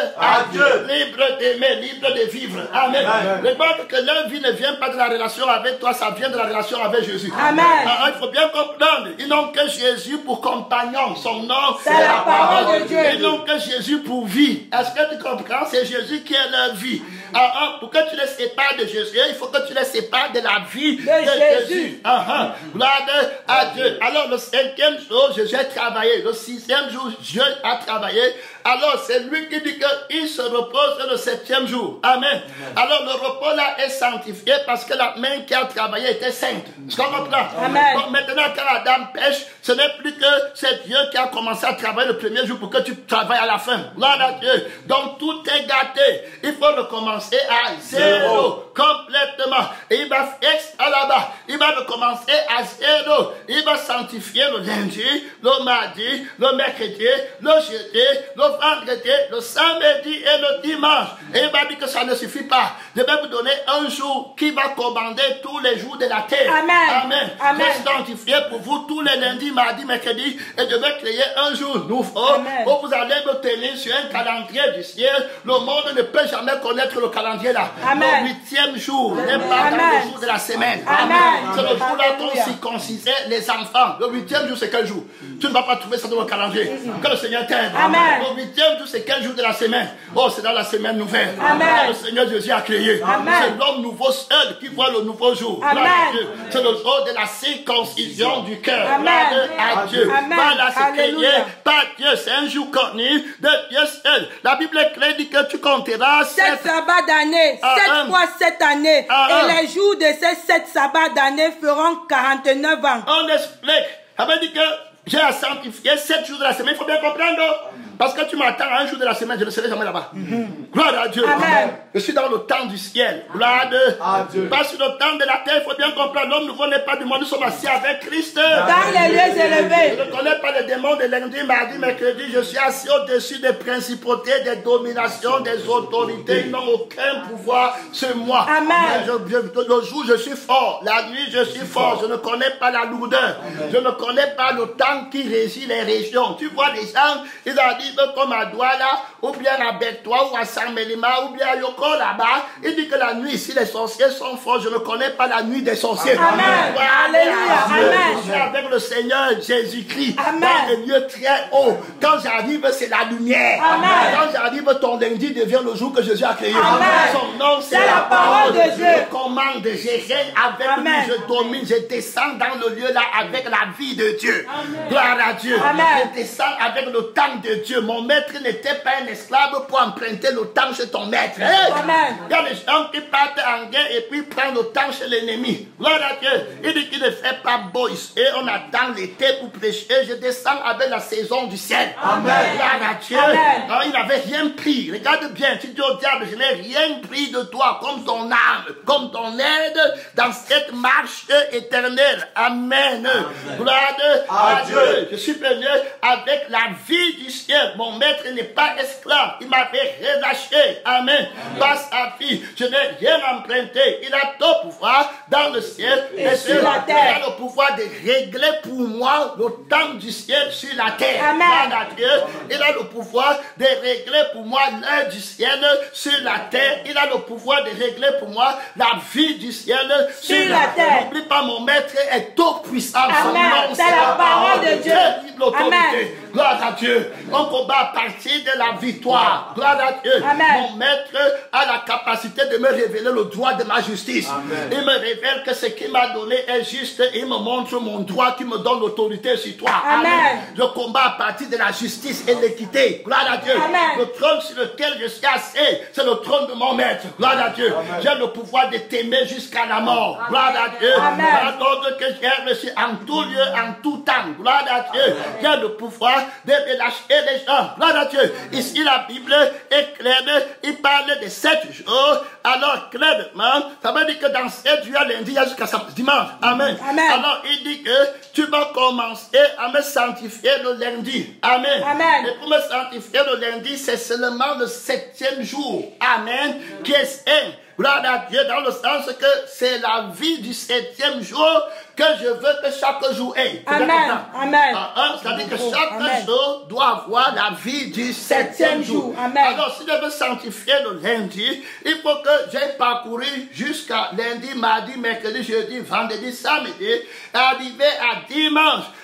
à Dieu. Libre d'aimer, libre de vivre. Amen. Remarque que leur vie ne vient pas de la relation avec toi, ça vient de la relation avec Jésus. Amen. Ah, il faut bien comprendre. Ils n'ont que Jésus pour compagnon. Son nom, c'est la parole de Dieu. Ils n'ont que Jésus pour vie. Est-ce que tu comprends? C'est Jésus qui est leur vie. Ah, ah, pour que tu les sépares de Jésus, il faut que tu les sépares de la vie de, de Jésus. Jésus. Ah, ah. Gloire à Dieu. Alors le cinquième jour, Jésus a travaillé. Le sixième jour, Dieu a travaillé. Alors c'est lui qui dit qu'il se repose le septième jour. Amen. Amen. Alors le repos là est sanctifié parce que la main qui a travaillé était sainte. Est-ce qu'on comprend? Amen. Donc maintenant quand Adam pêche, ce n'est plus que c'est Dieu qui a commencé à travailler le premier jour pour que tu travailles à la fin. Gloire à Dieu. Donc tout est gâté. Il faut recommencer à zéro. Complètement. Et il va ex à là-bas. Il va recommencer à zéro. Il va sanctifier le lundi, le mardi, le mercredi, le jeudi, le vendredi, le samedi et le dimanche. Et il va dire que ça ne suffit pas. Je vais vous donner un jour qui va commander tous les jours de la terre. Amen. Amen. Amen. Je vais sanctifier pour vous tous les lundis, mardis, mercredis. Et je vais créer un jour nouveau Amen. où vous allez me tenir sur un calendrier du ciel. Le monde ne peut jamais connaître le calendrier là. Amen. Le huitième jour n'est pas dans Amen. le jour de la semaine. Amen. C'est le jour là qu'on Alléluia. circoncisait les enfants. Le huitième jour, c'est quel jour? Tu ne vas pas trouver ça dans le calendrier. Que le Seigneur t'aide. Amen. Le huitième jour, c'est quel jour de la semaine? Oh, c'est dans la semaine nouvelle. Amen. Que le Seigneur Jésus a créé. Amen. C'est l'homme nouveau seul qui voit le nouveau jour. Amen. Gloire à Dieu. C'est le jour de la circoncision du cœur. Amen. Gloire à Dieu. Amen. Pas là, c'est créé Alléluia. par Dieu. C'est un jour connu de Dieu seul. La Bible est claire, dit que tu compteras Sept sept. sabbats d'année, Ah, sept un. fois sept années. Ah, et un. les jours de ces sept sabbats d'année feront quarante-neuf ans. On explique. Ça veut dire que j'ai à sanctifier sept jours de la semaine. Il faut bien comprendre. Parce que tu m'attends un jour de la semaine, je ne serai jamais là-bas. Mm-hmm. Gloire à Dieu. Amen. Je suis dans le temps du ciel. Gloire à Dieu. Pas sur le temps de la terre, il faut bien comprendre. L'homme nouveau n'est pas du monde, nous sommes assis avec Christ. Dans les lieux élevés. Je ne connais pas les démons de lundi, mardi, mercredi. Je suis assis au-dessus des principautés, des dominations, des autorités. Ils n'ont aucun pouvoir sur moi. Amen. Je, je, le jour, je suis fort. La nuit, je suis fort. Je ne connais pas la lourdeur. Je ne connais pas le temps qui régit les régions. Tu vois les gens, ils arrivent comme à Douala, ou bien à Bertois, ou à Saint-Mélima, ou bien à Yoko là-bas. Il dit que la nuit, ici, les sorciers sont forts. Je ne connais pas la nuit des sorciers. Amen. Alléluia. Amen. Je suis avec le Seigneur Jésus-Christ. Amen. Dans les lieux très hauts. Quand j'arrive, c'est la lumière. Amen. Quand j'arrive, ton lundi devient le jour que Jésus a créé. Amen. Son nom, c'est C'est la parole de Dieu. Je commande, je règne avec Amen. lui, je domine, je descends dans le lieu là avec la vie de Dieu. Amen. Gloire à Dieu. Amen. Je descends avec le temps de Dieu. Mon maître n'était pas un esclave pour emprunter le temps chez ton maître. Hey! Amen. Il y a des gens qui partent en guerre et puis prennent le temps chez l'ennemi. Gloire à Dieu. Il dit qu'il ne fait pas beau et on attend l'été pour prêcher. Je descends avec la saison du ciel. Amen. Gloire à Dieu. Amen. Alors, il n'avait rien pris. Regarde bien. Tu dis au diable, je n'ai rien pris de toi comme ton âme, comme ton aide dans cette marche éternelle. Amen. Amen. Gloire à Dieu. Dieu. Je suis venu avec la vie du ciel. Mon maître n'est pas esclave. Il m'avait relâché. Amen. Par sa vie. Je n'ai rien emprunté. Il a tout pouvoir dans le ciel et, et sur la terre. Il a le pouvoir de régler pour moi le temps du ciel sur la terre. Amen. Dieu. Il a le pouvoir de régler pour moi l'heure du ciel sur la terre. Il a le pouvoir de régler pour moi la vie du ciel sur, sur la, la terre. N'oublie pas, mon maître est tout puissant. Amen. C'est la parole de Dieu. Amen. Gloire à Dieu. On combat à partir de la victoire. Gloire à Dieu. Amen. Mon maître a la capacité de me révéler le droit de ma justice. Amen. Il me révèle que ce qu'il m'a donné est juste et il me montre mon droit qui me donne l'autorité sur toi. Amen. Amen. Je combats à partir de la justice et de l'équité. Gloire à Dieu. Amen. Le trône sur lequel je suis assis, c'est le trône de mon maître. Gloire à Dieu. J'ai le pouvoir de t'aimer jusqu'à la mort. Amen. Gloire à Dieu. Par l'ordre que j'ai reçu en tout lieu, en tout temps. Gloire à Dieu. J'ai le pouvoir de relâcher les gens. Gloire à Dieu. Ici, la Bible est claire. Il parle de sept jours. Alors, clairement, ça veut dire que dans sept jours, lundi jusqu'à dimanche. Amen. Amen. Alors, il dit que tu vas commencer à me sanctifier le lundi. Amen. Amen. Et pour me sanctifier le lundi, c'est seulement le septième jour. Amen. Qui est saint. Gloire à Dieu, dans le sens que c'est la vie du septième jour que je veux que chaque jour ait. Amen. Amen. C'est-à-dire que chaque Amen. jour doit avoir la vie du septième jour. Amen. Alors, si je veux sanctifier le lundi, il faut que j'aie parcouru jusqu'à lundi, mardi, mercredi, jeudi, vendredi, samedi, et arriver à dimanche.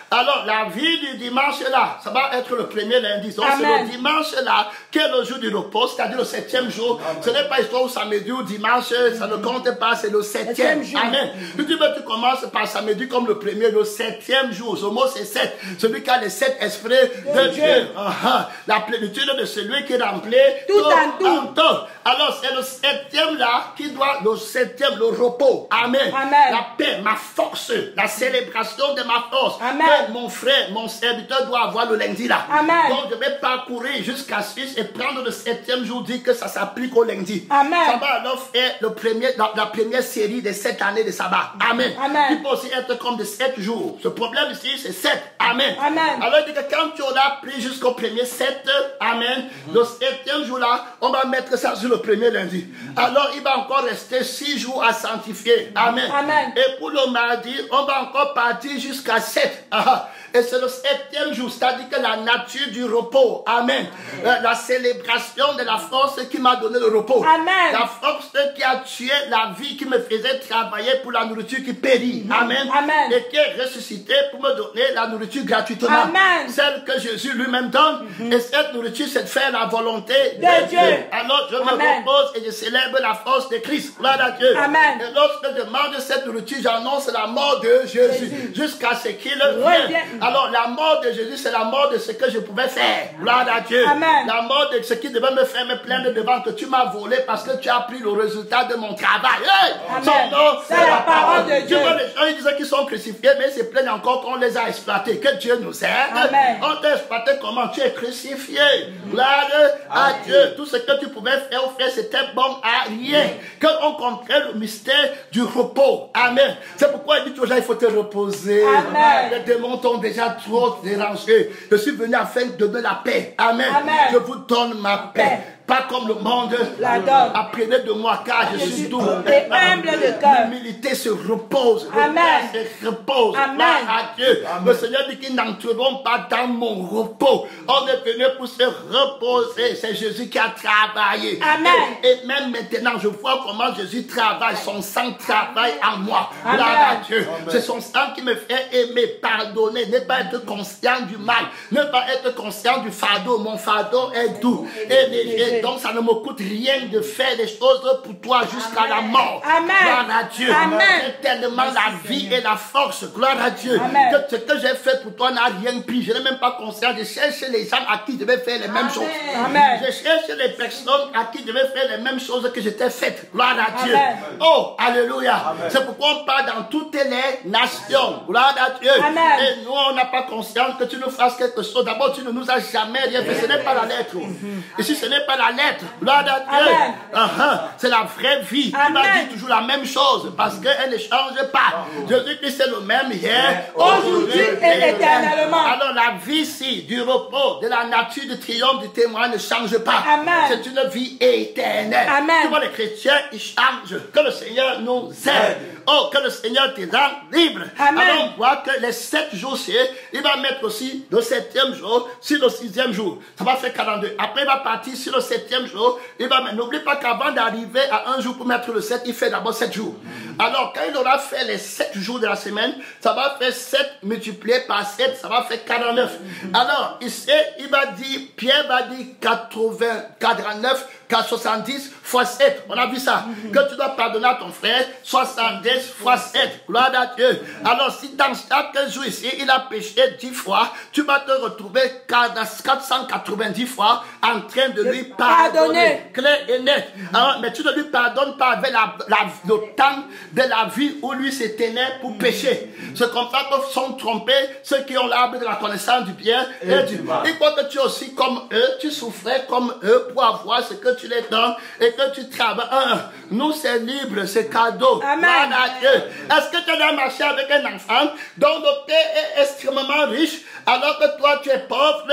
Alors, la vie du dimanche là, ça va être le premier lundi. Donc, c'est le dimanche là qui est le jour du repos, c'est-à-dire le septième jour. Amen. Ce n'est pas histoire où samedi ou dimanche, ça ne compte pas, c'est le septième. Amen. Tu dis, mais tu commences par samedi comme le premier, le septième jour. Ce mot, c'est sept. Celui qui a les sept esprits de, de Dieu. Dieu. Uh-huh. La plénitude de celui qui remplit tout, tout en tout. Alors, c'est le septième là qui doit, le septième, le repos. Amen. Amen. La paix, ma force, la célébration de ma force. Amen. Que mon frère, mon serviteur doit avoir le lundi là. Amen. Donc, je vais parcourir jusqu'à six et prendre le septième jour, dire que ça s'applique au lundi. Amen. Ça va alors faire le premier, la, la première série des sept années de sabbat. Amen. Amen. Qui peut aussi être comme de sept jours. Ce problème ici, c'est sept. Amen. Amen. Alors, il dit que quand tu auras pris jusqu'au premier sept, amen, mm-hmm. le septième jour là, on va mettre ça sur le premier lundi. Alors, il va encore rester six jours à sanctifier. Amen. Amen. Et pour le mardi, on va encore partir jusqu'à sept. Ah, et c'est le septième jour, c'est-à-dire que la nature du repos. Amen. Euh, la célébration de la force qui m'a donné le repos. Amen. La force qui a tué la vie qui me faisait travailler pour la nourriture qui périt. Amen. Amen. Et qui est ressuscité pour me donner la nourriture gratuitement. Amen. Celle que Jésus lui-même donne. Mm-hmm. Et cette nourriture, c'est de faire la volonté de, de Dieu. Dieu. Alors je me Amen. repose et je célèbre la force de Christ. Gloire à Dieu. Amen. Et lorsque je mange cette nourriture, j'annonce la mort de Jésus. Jusqu'à ce qu'il vienne. Alors la mort de Jésus, c'est la mort de ce que je pouvais faire. Gloire à Dieu. Amen. La mort de ce qui devait me faire me plaindre devant que tu m'as volé parce que tu as pris le résultat de mon travail. Hey! Son nom, c'est la parole de Dieu. Tu vois, les gens ils disaient qu'ils sont crucifiés, mais ils se plaignent encore qu'on les a exploités. Que Dieu nous aide. Amen. On t'a exploité comment? Tu es crucifié. Gloire à Amen. Dieu. Tout ce que tu pouvais faire ou faire, c'était bon à rien. Qu'on comprenne le mystère du repos. Amen. C'est pourquoi il dit toujours, il faut te reposer. Amen. Les démons t'ont déjà trop dérangé. Je suis venu afin de donner la paix. Amen. Amen. Je vous donne ma paix. Paix. Pas comme le monde la donne. Apprenez de moi car je, je suis doux et humble de cœur. L'humilité se repose. Amen. Se repose. Amen. À Dieu. Amen. Le Seigneur dit qu'ils n'entreront pas dans mon repos. On est venu pour se reposer. C'est Jésus qui a travaillé. Amen. Et, et même maintenant, je vois comment Jésus travaille. Son sang travaille en moi. Gloire à Dieu. C'est son sang qui me fait aimer, pardonner, ne pas être conscient du mal, ne pas être conscient du fardeau. Mon fardeau est doux et léger. Donc ça ne me coûte rien de faire des choses pour toi jusqu'à la mort. Amen. Gloire à Dieu. J'ai tellement la vie et la force. Gloire à Dieu. Amen. Que ce que j'ai fait pour toi n'a rien pris. Je n'ai même pas conscience. Je cherche les gens à qui je vais faire les mêmes Amen. choses. Amen. Je cherche les personnes à qui je vais faire les mêmes choses que j'étais faite. Gloire à Dieu. Amen. Oh, alléluia. C'est pourquoi on parle dans toutes les nations. Gloire à Dieu. Amen. Et nous, on n'a pas conscience que tu nous fasses quelque chose. D'abord, tu ne nous as jamais rien fait. Ce n'est pas la lettre. Et si ce n'est pas la lettre, gloire à Dieu. Uh -huh. C'est la vraie vie. Amen. Tu m'as dit toujours la même chose parce qu'elle ne change pas. Jésus-Christ c'est le même hier, aujourd'hui et éternellement. Alors la vie ici, du repos, de la nature, du triomphe, du témoin ne change pas. C'est une vie éternelle. Amen. Tu vois, les chrétiens, ils changent. Que le Seigneur nous aide. Oh, que le Seigneur te rende libre. Amen. Alors on voit que les sept jours, il va mettre aussi le septième jour sur le sixième jour. Ça va faire quarante-deux. Après, il va partir sur le septième jour. Il va mettre. N'oublie pas qu'avant d'arriver à un jour pour mettre le sept, il fait d'abord sept jours. Alors, quand il aura fait les sept jours de la semaine, ça va faire sept multiplié par sept, ça va faire quarante-neuf. Alors, ici, il va dire, Pierre va dire quatre-vingts, quarante-neuf, soixante-dix fois sept. On a vu ça. Que tu dois pardonner à ton frère, soixante-dix fois sept. Gloire à Dieu. Alors, si dans chaque jour ici, il a péché dix fois, tu vas te retrouver quatre cent quatre-vingt-dix fois en train de lui pardonner. Clair et net. Alors, mais tu ne lui pardonnes pas avec la, la, le temps de la vie où lui se tenait pour pécher. C'est comme ça que sont trompés ceux qui ont l'arbre de la connaissance du bien et, et du mal. Il faut que tu es aussi comme eux, tu souffrais comme eux pour avoir ce que tu les donnes et que tu travailles. Un, nous c'est libre, c'est cadeau. Amen. Est-ce que tu as marché avec un enfant dont le père est extrêmement riche alors que toi tu es pauvre et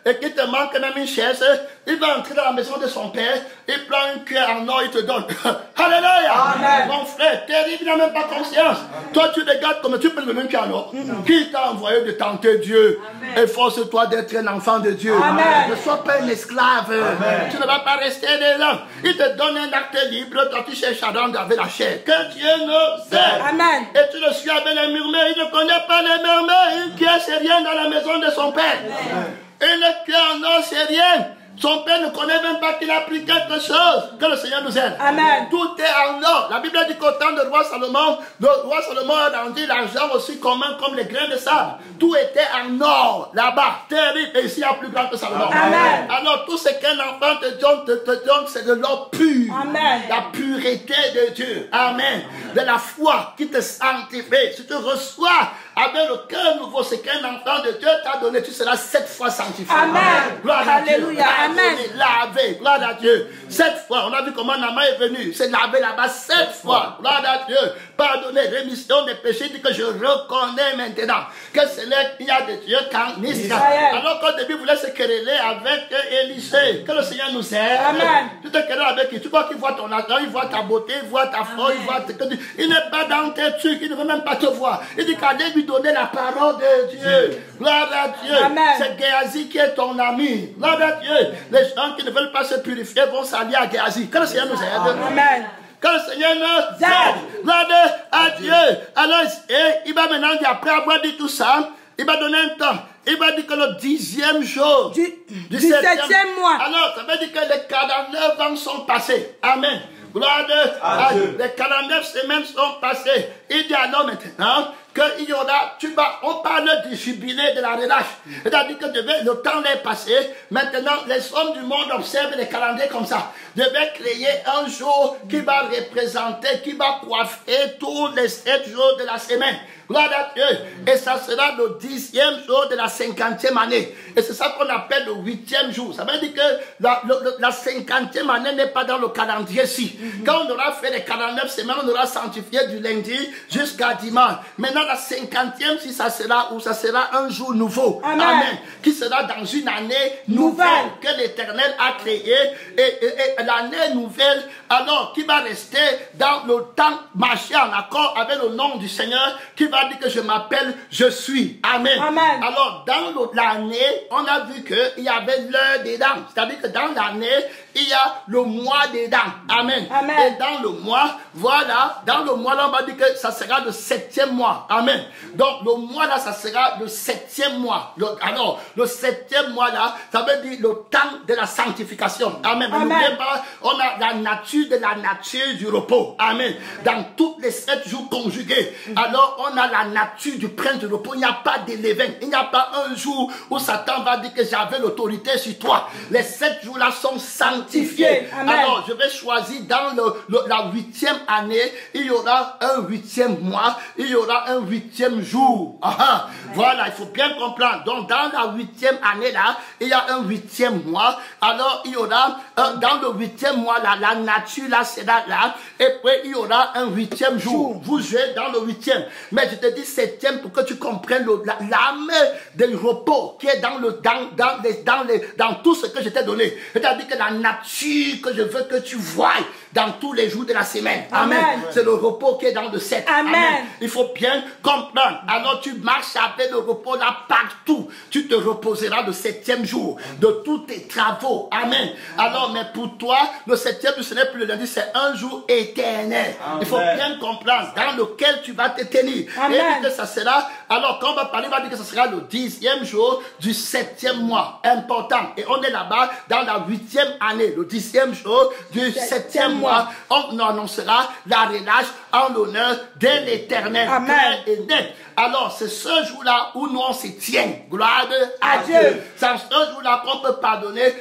et qu'il te manque même une chaise, il va entrer dans la maison de son père, il prend une cuillère en or, il te donne. Alléluia. Amen. Mon frère, terrible, il n'a même pas conscience. Toi, tu regardes comme tu peux le donner une cuillère en or. Mm-hmm. Qui t'a envoyé de tenter Dieu? Efforce-toi d'être un enfant de Dieu. Amen. Ne sois pas un esclave. Amen. Tu ne vas pas rester dedans. Il te donne un acte libre, toi tu cherches à rendre avec la chair. Que Dieu nous aide. Amen. Et tu le suis avec les murmures. Il ne connaît pas les murmures. Une cuillère, c'est rien dans la maison de son père. Amen. Une cuillère en or, c'est rien. Son père ne connaît même pas qu'il a pris quelque chose. Que le Seigneur nous aide. Amen. Tout est en or. La Bible dit qu'au temps de roi Salomon, le roi Salomon a rendu l'argent aussi commun comme les grains de sable. Tout était en or là-bas. Terrible. Et ici, il y a plus grand que Salomon. Amen. Alors, tout ce qu'un enfant te donne, te, te donne, c'est de l'or pur. Amen. La pureté de Dieu. Amen. De la foi qui te sanctifie. Si tu reçois avec le cœur nouveau, ce qu'un enfant de Dieu t'a donné, tu seras sept fois sanctifié. Amen. Gloire à Dieu. Alléluia. Amen. Lavé. Gloire à Dieu. Sept fois. On a vu comment Nama est venu. C'est lavé là-bas sept fois. Gloire à Dieu. Pardonner, rémission des péchés. Il dit que je reconnais maintenant que c'est là qu'il y a de Dieu qu'en Israël. Alors qu'au début, il voulait se quereller avec Élisée. Que le Seigneur nous aide. Amen. Tu te querelles avec qui? Tu vois qu'il voit ton argent, il voit ta beauté, il voit ta foi, il voit... Il n'est pas dans tes trucs, il ne veut même pas te voir. Il dit qu'allez lui donner la parole de Dieu. Gloire à Dieu. C'est Géasi qui est ton ami. Gloire à Dieu. Les gens qui ne veulent pas se purifier vont s'allier à Géasi. Que le Seigneur nous aide. Amen. Que le Seigneur nous aide. Gloire à Dieu. Alors, il va maintenant dire, après avoir dit tout ça, il va donner un temps. Il va dire que le dixième jour du, du, du septième mois. Alors, ça veut dire que les quarante-neuf ans sont passés. Amen. Gloire à Dieu. Les quarante-neuf semaines sont passées. Il dit alors maintenant qu'il y aura, tu vas, on parle du jubilé de la relâche. C'est-à-dire que devait, le temps est passé. Maintenant, les hommes du monde observent les calendriers comme ça. Devait créer un jour qui va représenter, qui va coiffer tous les sept jours de la semaine. Gloire à Dieu. Et ça sera le dixième jour de la cinquantième année. Et c'est ça qu'on appelle le huitième jour. Ça veut dire que la, le, la cinquantième année n'est pas dans le calendrier-ci. Mm-hmm. Quand on aura fait les quarante-neuf semaines, on aura sanctifié du lundi jusqu'à dimanche. Maintenant, la cinquantième, si ça sera, ou ça sera un jour nouveau. Amen. Amen. Qui sera dans une année nouvelle, nouvelle. Que l'Éternel a créée. Et, et, et l'année nouvelle, alors, qui va rester dans le temps marché en accord avec le nom du Seigneur, qui va dire que je m'appelle, je suis. Amen. Amen. Alors, dans l'année, on a vu qu'il y avait l'heure des dents. C'est-à-dire que dans l'année, il y a le mois des dents. Amen. Amen. Et dans le mois, voilà, dans le mois là, on va dire que ça sera le septième mois. Amen. Donc, le mois là, ça sera le septième mois. Le, alors, le septième mois là, ça veut dire le temps de la sanctification. Amen. Mais n'oubliez pas, on a la nature de la nature du repos. Amen. Dans tous les sept jours conjugués, alors on a la nature du prince du repos. Il n'y a pas d'élévin. Il n'y a pas un jour où Satan va dire que j'avais l'autorité sur toi. Les sept jours là sont sanctifiés. Amen. Alors, je vais choisir dans le, le, la huitième année, il y aura un huitième mois, il y aura un huitième jour. Ah, voilà, il faut bien comprendre. Donc, dans la huitième année là, il y a un huitième mois. Alors, il y aura, euh, dans le huitième mois là, la nature là sera là. Et puis, il y aura un huitième jour. Vous jouez dans le huitième. Mais je te dis septième pour que tu comprennes l'âme du repos qui est dans, le, dans, dans, les, dans, les, dans tout ce que je t'ai donné. C'est-à-dire que la nature que je veux que tu voies dans tous les jours de la semaine. Amen. Amen. C'est le repos qui est dans le sept. Amen. Amen. Il faut bien comprendre. Alors tu marches avec le repos là partout. Tu te reposeras le septième jour de tous tes travaux. Amen. Alors, mais pour toi, le septième jour, ce n'est plus le lundi, c'est un jour éternel. Amen. Il faut bien comprendre dans lequel tu vas te tenir. Amen. Et que ça sera, alors quand on va parler, on va dire que ce sera le dixième jour du septième mois. Important. Et on est là-bas dans la huitième année, le dixième jour du septième mois. On annoncera la relâche en l'honneur de l'Éternel. Amen. Et net. Alors, c'est ce jour-là où nous on se tient. Gloire à Dieu. C'est ce jour-là qu'on peut pardonner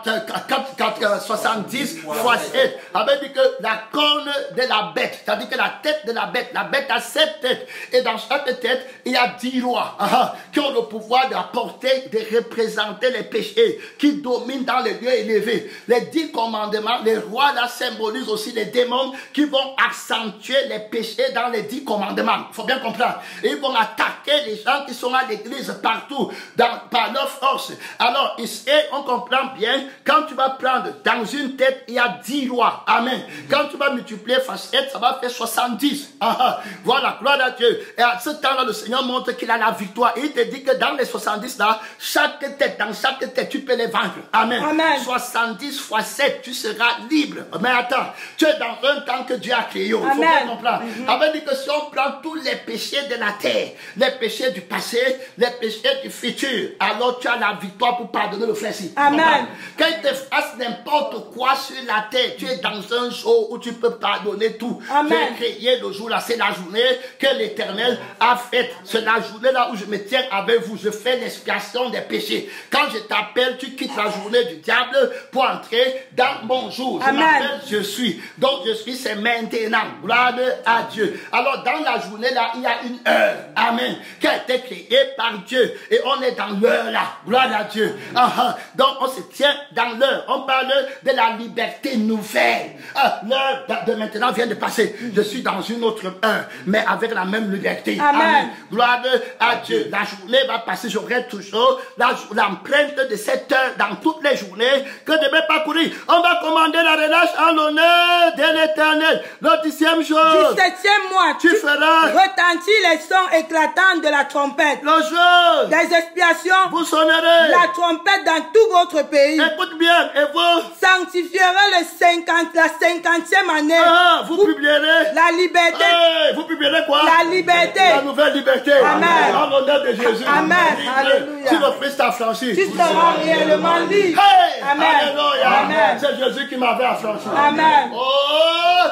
soixante-dix fois sept. Ça veut dire que la corne de la bête, c'est-à-dire que la tête de la bête, la bête a sept têtes. Et dans chaque tête, il y a dix rois ah, qui ont le pouvoir d'apporter, de représenter les péchés, qui dominent dans les lieux élevés. Les dix commandements, les rois là symbolisent symbolise aussi les démons qui vont accentuer les péchés dans les dix commandements. Il faut bien comprendre. Et ils vont attaquer les gens qui sont à l'église partout, dans, par leur force. Alors, ici, on comprend bien, quand tu vas prendre dans une tête, il y a dix lois. Amen. Quand tu vas multiplier par sept, ça va faire soixante-dix. Ah, ah. Voilà, gloire à Dieu. Et à ce temps-là, le Seigneur montre qu'il a la victoire. Et il te dit que dans les soixante-dix là, chaque tête, dans chaque tête, tu peux les vaincre. Amen. Amen. soixante-dix fois sept, tu seras libre. Mais attends, tu es dans un temps que Dieu a créé. Il faut Amen. bien comprendre. Mm-hmm. Ça veut dire que si on prend tous les péchés de la terre, les péchés du passé, les péchés du futur, alors tu as la victoire pour pardonner le frère-ci. Amen. Quand il te fasse n'importe quoi sur la terre, tu es dans un jour où tu peux pardonner tout. Amen. Tu es créé le jour là, c'est la journée que l'Éternel a faite. C'est la journée là où je me tiens avec vous. Je fais l'expiation des péchés. Quand je t'appelle, tu quittes la journée du diable pour entrer dans mon jour. Je m'appelle, je suis. Donc je suis, c'est maintenant. Gloire à Dieu. Alors dans la journée là, il y a une heure. Amen. Qui a été créée par Dieu. Et on est dans l'heure là. Gloire à Dieu. Ah, ah. Donc on se tient dans l'heure. On parle de la liberté nouvelle. Ah, l'heure de maintenant vient de passer. Je suis dans une autre heure, mais avec la même liberté. Amen. Amen. Gloire à Dieu. La journée va passer. J'aurai toujours l'empreinte de cette heure dans toutes les journées que je ne vais pas courir. On va commander la relâche en l'honneur de l'Éternel. Le dixième jour. Du septième mois, tu, tu feras retentir les sons éclatants de la trompette. Le jour des expiations. Vous sonnerez la trompette dans tout votre pays. Écoute bien. Et vous sanctifierez le cinquante, la cinquantième année. Ah, vous, vous publierez la liberté. Hey, vous publierez quoi? La liberté. La nouvelle liberté. Amen. En l'honneur de Jésus. Amen. Alléluia. Si le Christ t'a franchi, tu seras réellement libre. Hey, Amen. Alléluia. Amen. C'est Jésus qui m'avait affranchi. Amen. Oh,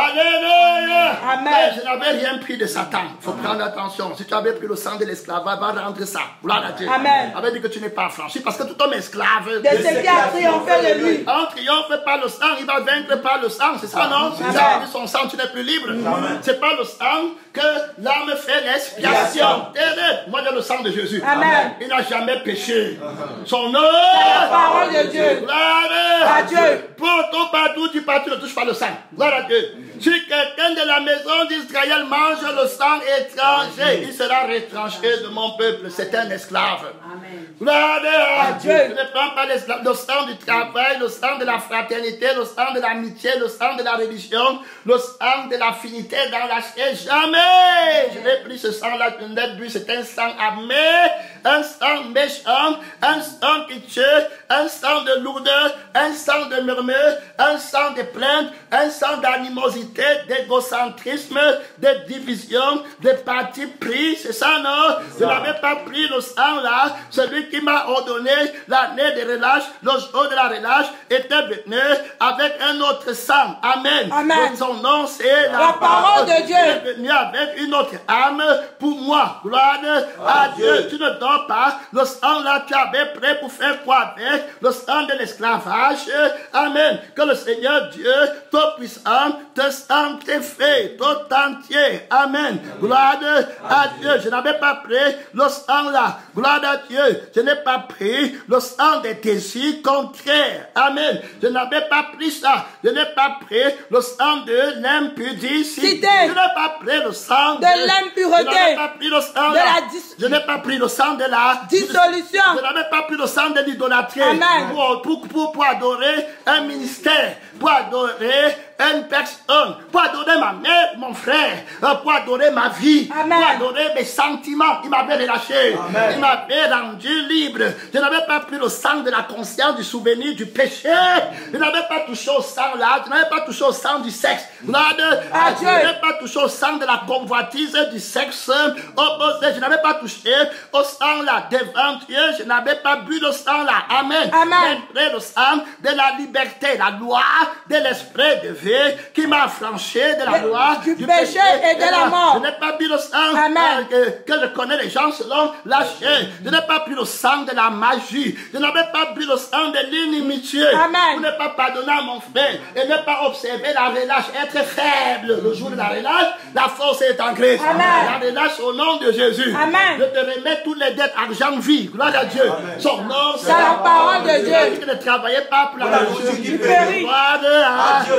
Alléluia. Amen. Je n'avais rien pris de Satan. Il faut prendre attention. Si tu avais pris le sang de l'esclavage, va rendre ça. Gloire à Dieu. Amen. Ça veut dire que tu n'es pas affranchi parce que tout homme esclave de ce qui a triomphé de lui. En triomphe par le sang, il va vaincre par le sang. C'est ça, non? Si tu as pris son sang, tu n'es plus libre. C'est pas le sang que l'âme fait l'expiation. Moi, j'ai le sang de Jésus. Amen. Il n'a jamais péché. Son nom. La parole de Dieu. Gloire à Dieu. Pour tout partout, tu partout ne touche pas le sang. Gloire à Dieu. Si quelqu'un de la maison d'Israël mange le sang étranger, il sera retranché de mon peuple. C'est un esclave. Amen. Gloire à Dieu. Je ne prends pas le sang du travail, le sang de la fraternité, le sang de l'amitié, le sang de la religion, le sang de l'affinité dans la chair. Jamais je n'ai pris ce sang-là, je n'ai bu. C'est un sang amer, un sang méchant, un sang qui tue, un sang de lourdeur, un sang de murmure, un sang de plainte, un sang d'animosité, d'égocentrisme, de division, de parti pris. C'est ça, non? Je n'avais pas pris le sang là. Celui qui m'a ordonné l'année de relâche, le jour de la relâche, était venu avec un autre sang. Amen. Amen. Son nom, c'est la, la parole de Dieu. Il est venu avec une autre âme pour moi. Gloire à Dieu. Tu ne dors pas. Le sang là, tu avais prêt pour faire quoi avec? Le sang de l'esclavage. Amen. Que le Seigneur Dieu, tout puissant, te sanctifie tout entier. Amen. Gloire à Dieu. Je n'avais pas pris le sang là. Gloire à Dieu. Je n'ai pas pris le sang des désirs contraires. Amen. Je n'avais pas pris ça. Je n'ai pas pris le sang de l'impudicité. Je n'ai pas pris le sang de, de l'impureté. Je n'avais pas pris le sang de la dis... Je n'ai pas pris le sang de la dissolution. Je n'avais pas pris le sang de l'idolâtrie. Pour, pour, pour, pour adorer un ministère. Pour adorer une personne, pour adorer ma mère, mon frère, pour adorer ma vie, Amen. Pour adorer mes sentiments. Il m'avait relâché, Amen. Il m'avait rendu libre. Je n'avais pas pris le sang de la conscience, du souvenir, du péché. Je n'avais pas touché au sang là, je n'avais pas touché au sang du sexe. Là, de, je n'avais pas touché au sang de la convoitise, du sexe opposé. Je n'avais pas touché au sang là devant Dieu. Je n'avais pas bu le sang là. Amen. Amen. Le sang de la liberté, la loi de l'esprit de vie qui m'a affranchi de la le, loi du, du péché, péché et de la mort. Je n'ai pas bu le sang euh, que, que je connais les gens selon la chair. Je n'ai pas bu le sang de la magie. Je n'avais pas bu le sang de l'inimitié. Pour ne pas pardonner à mon frère et ne pas observer la relâche, être faible le jour de la relâche. La force est en Christ. La relâche au nom de Jésus. Amen. Je te remets toutes les dettes argent vie. Gloire à Dieu. Amen. Son nom, c'est la parole de Dieu. Tu ne travaillais pas pour la du péri. Gloire à Dieu.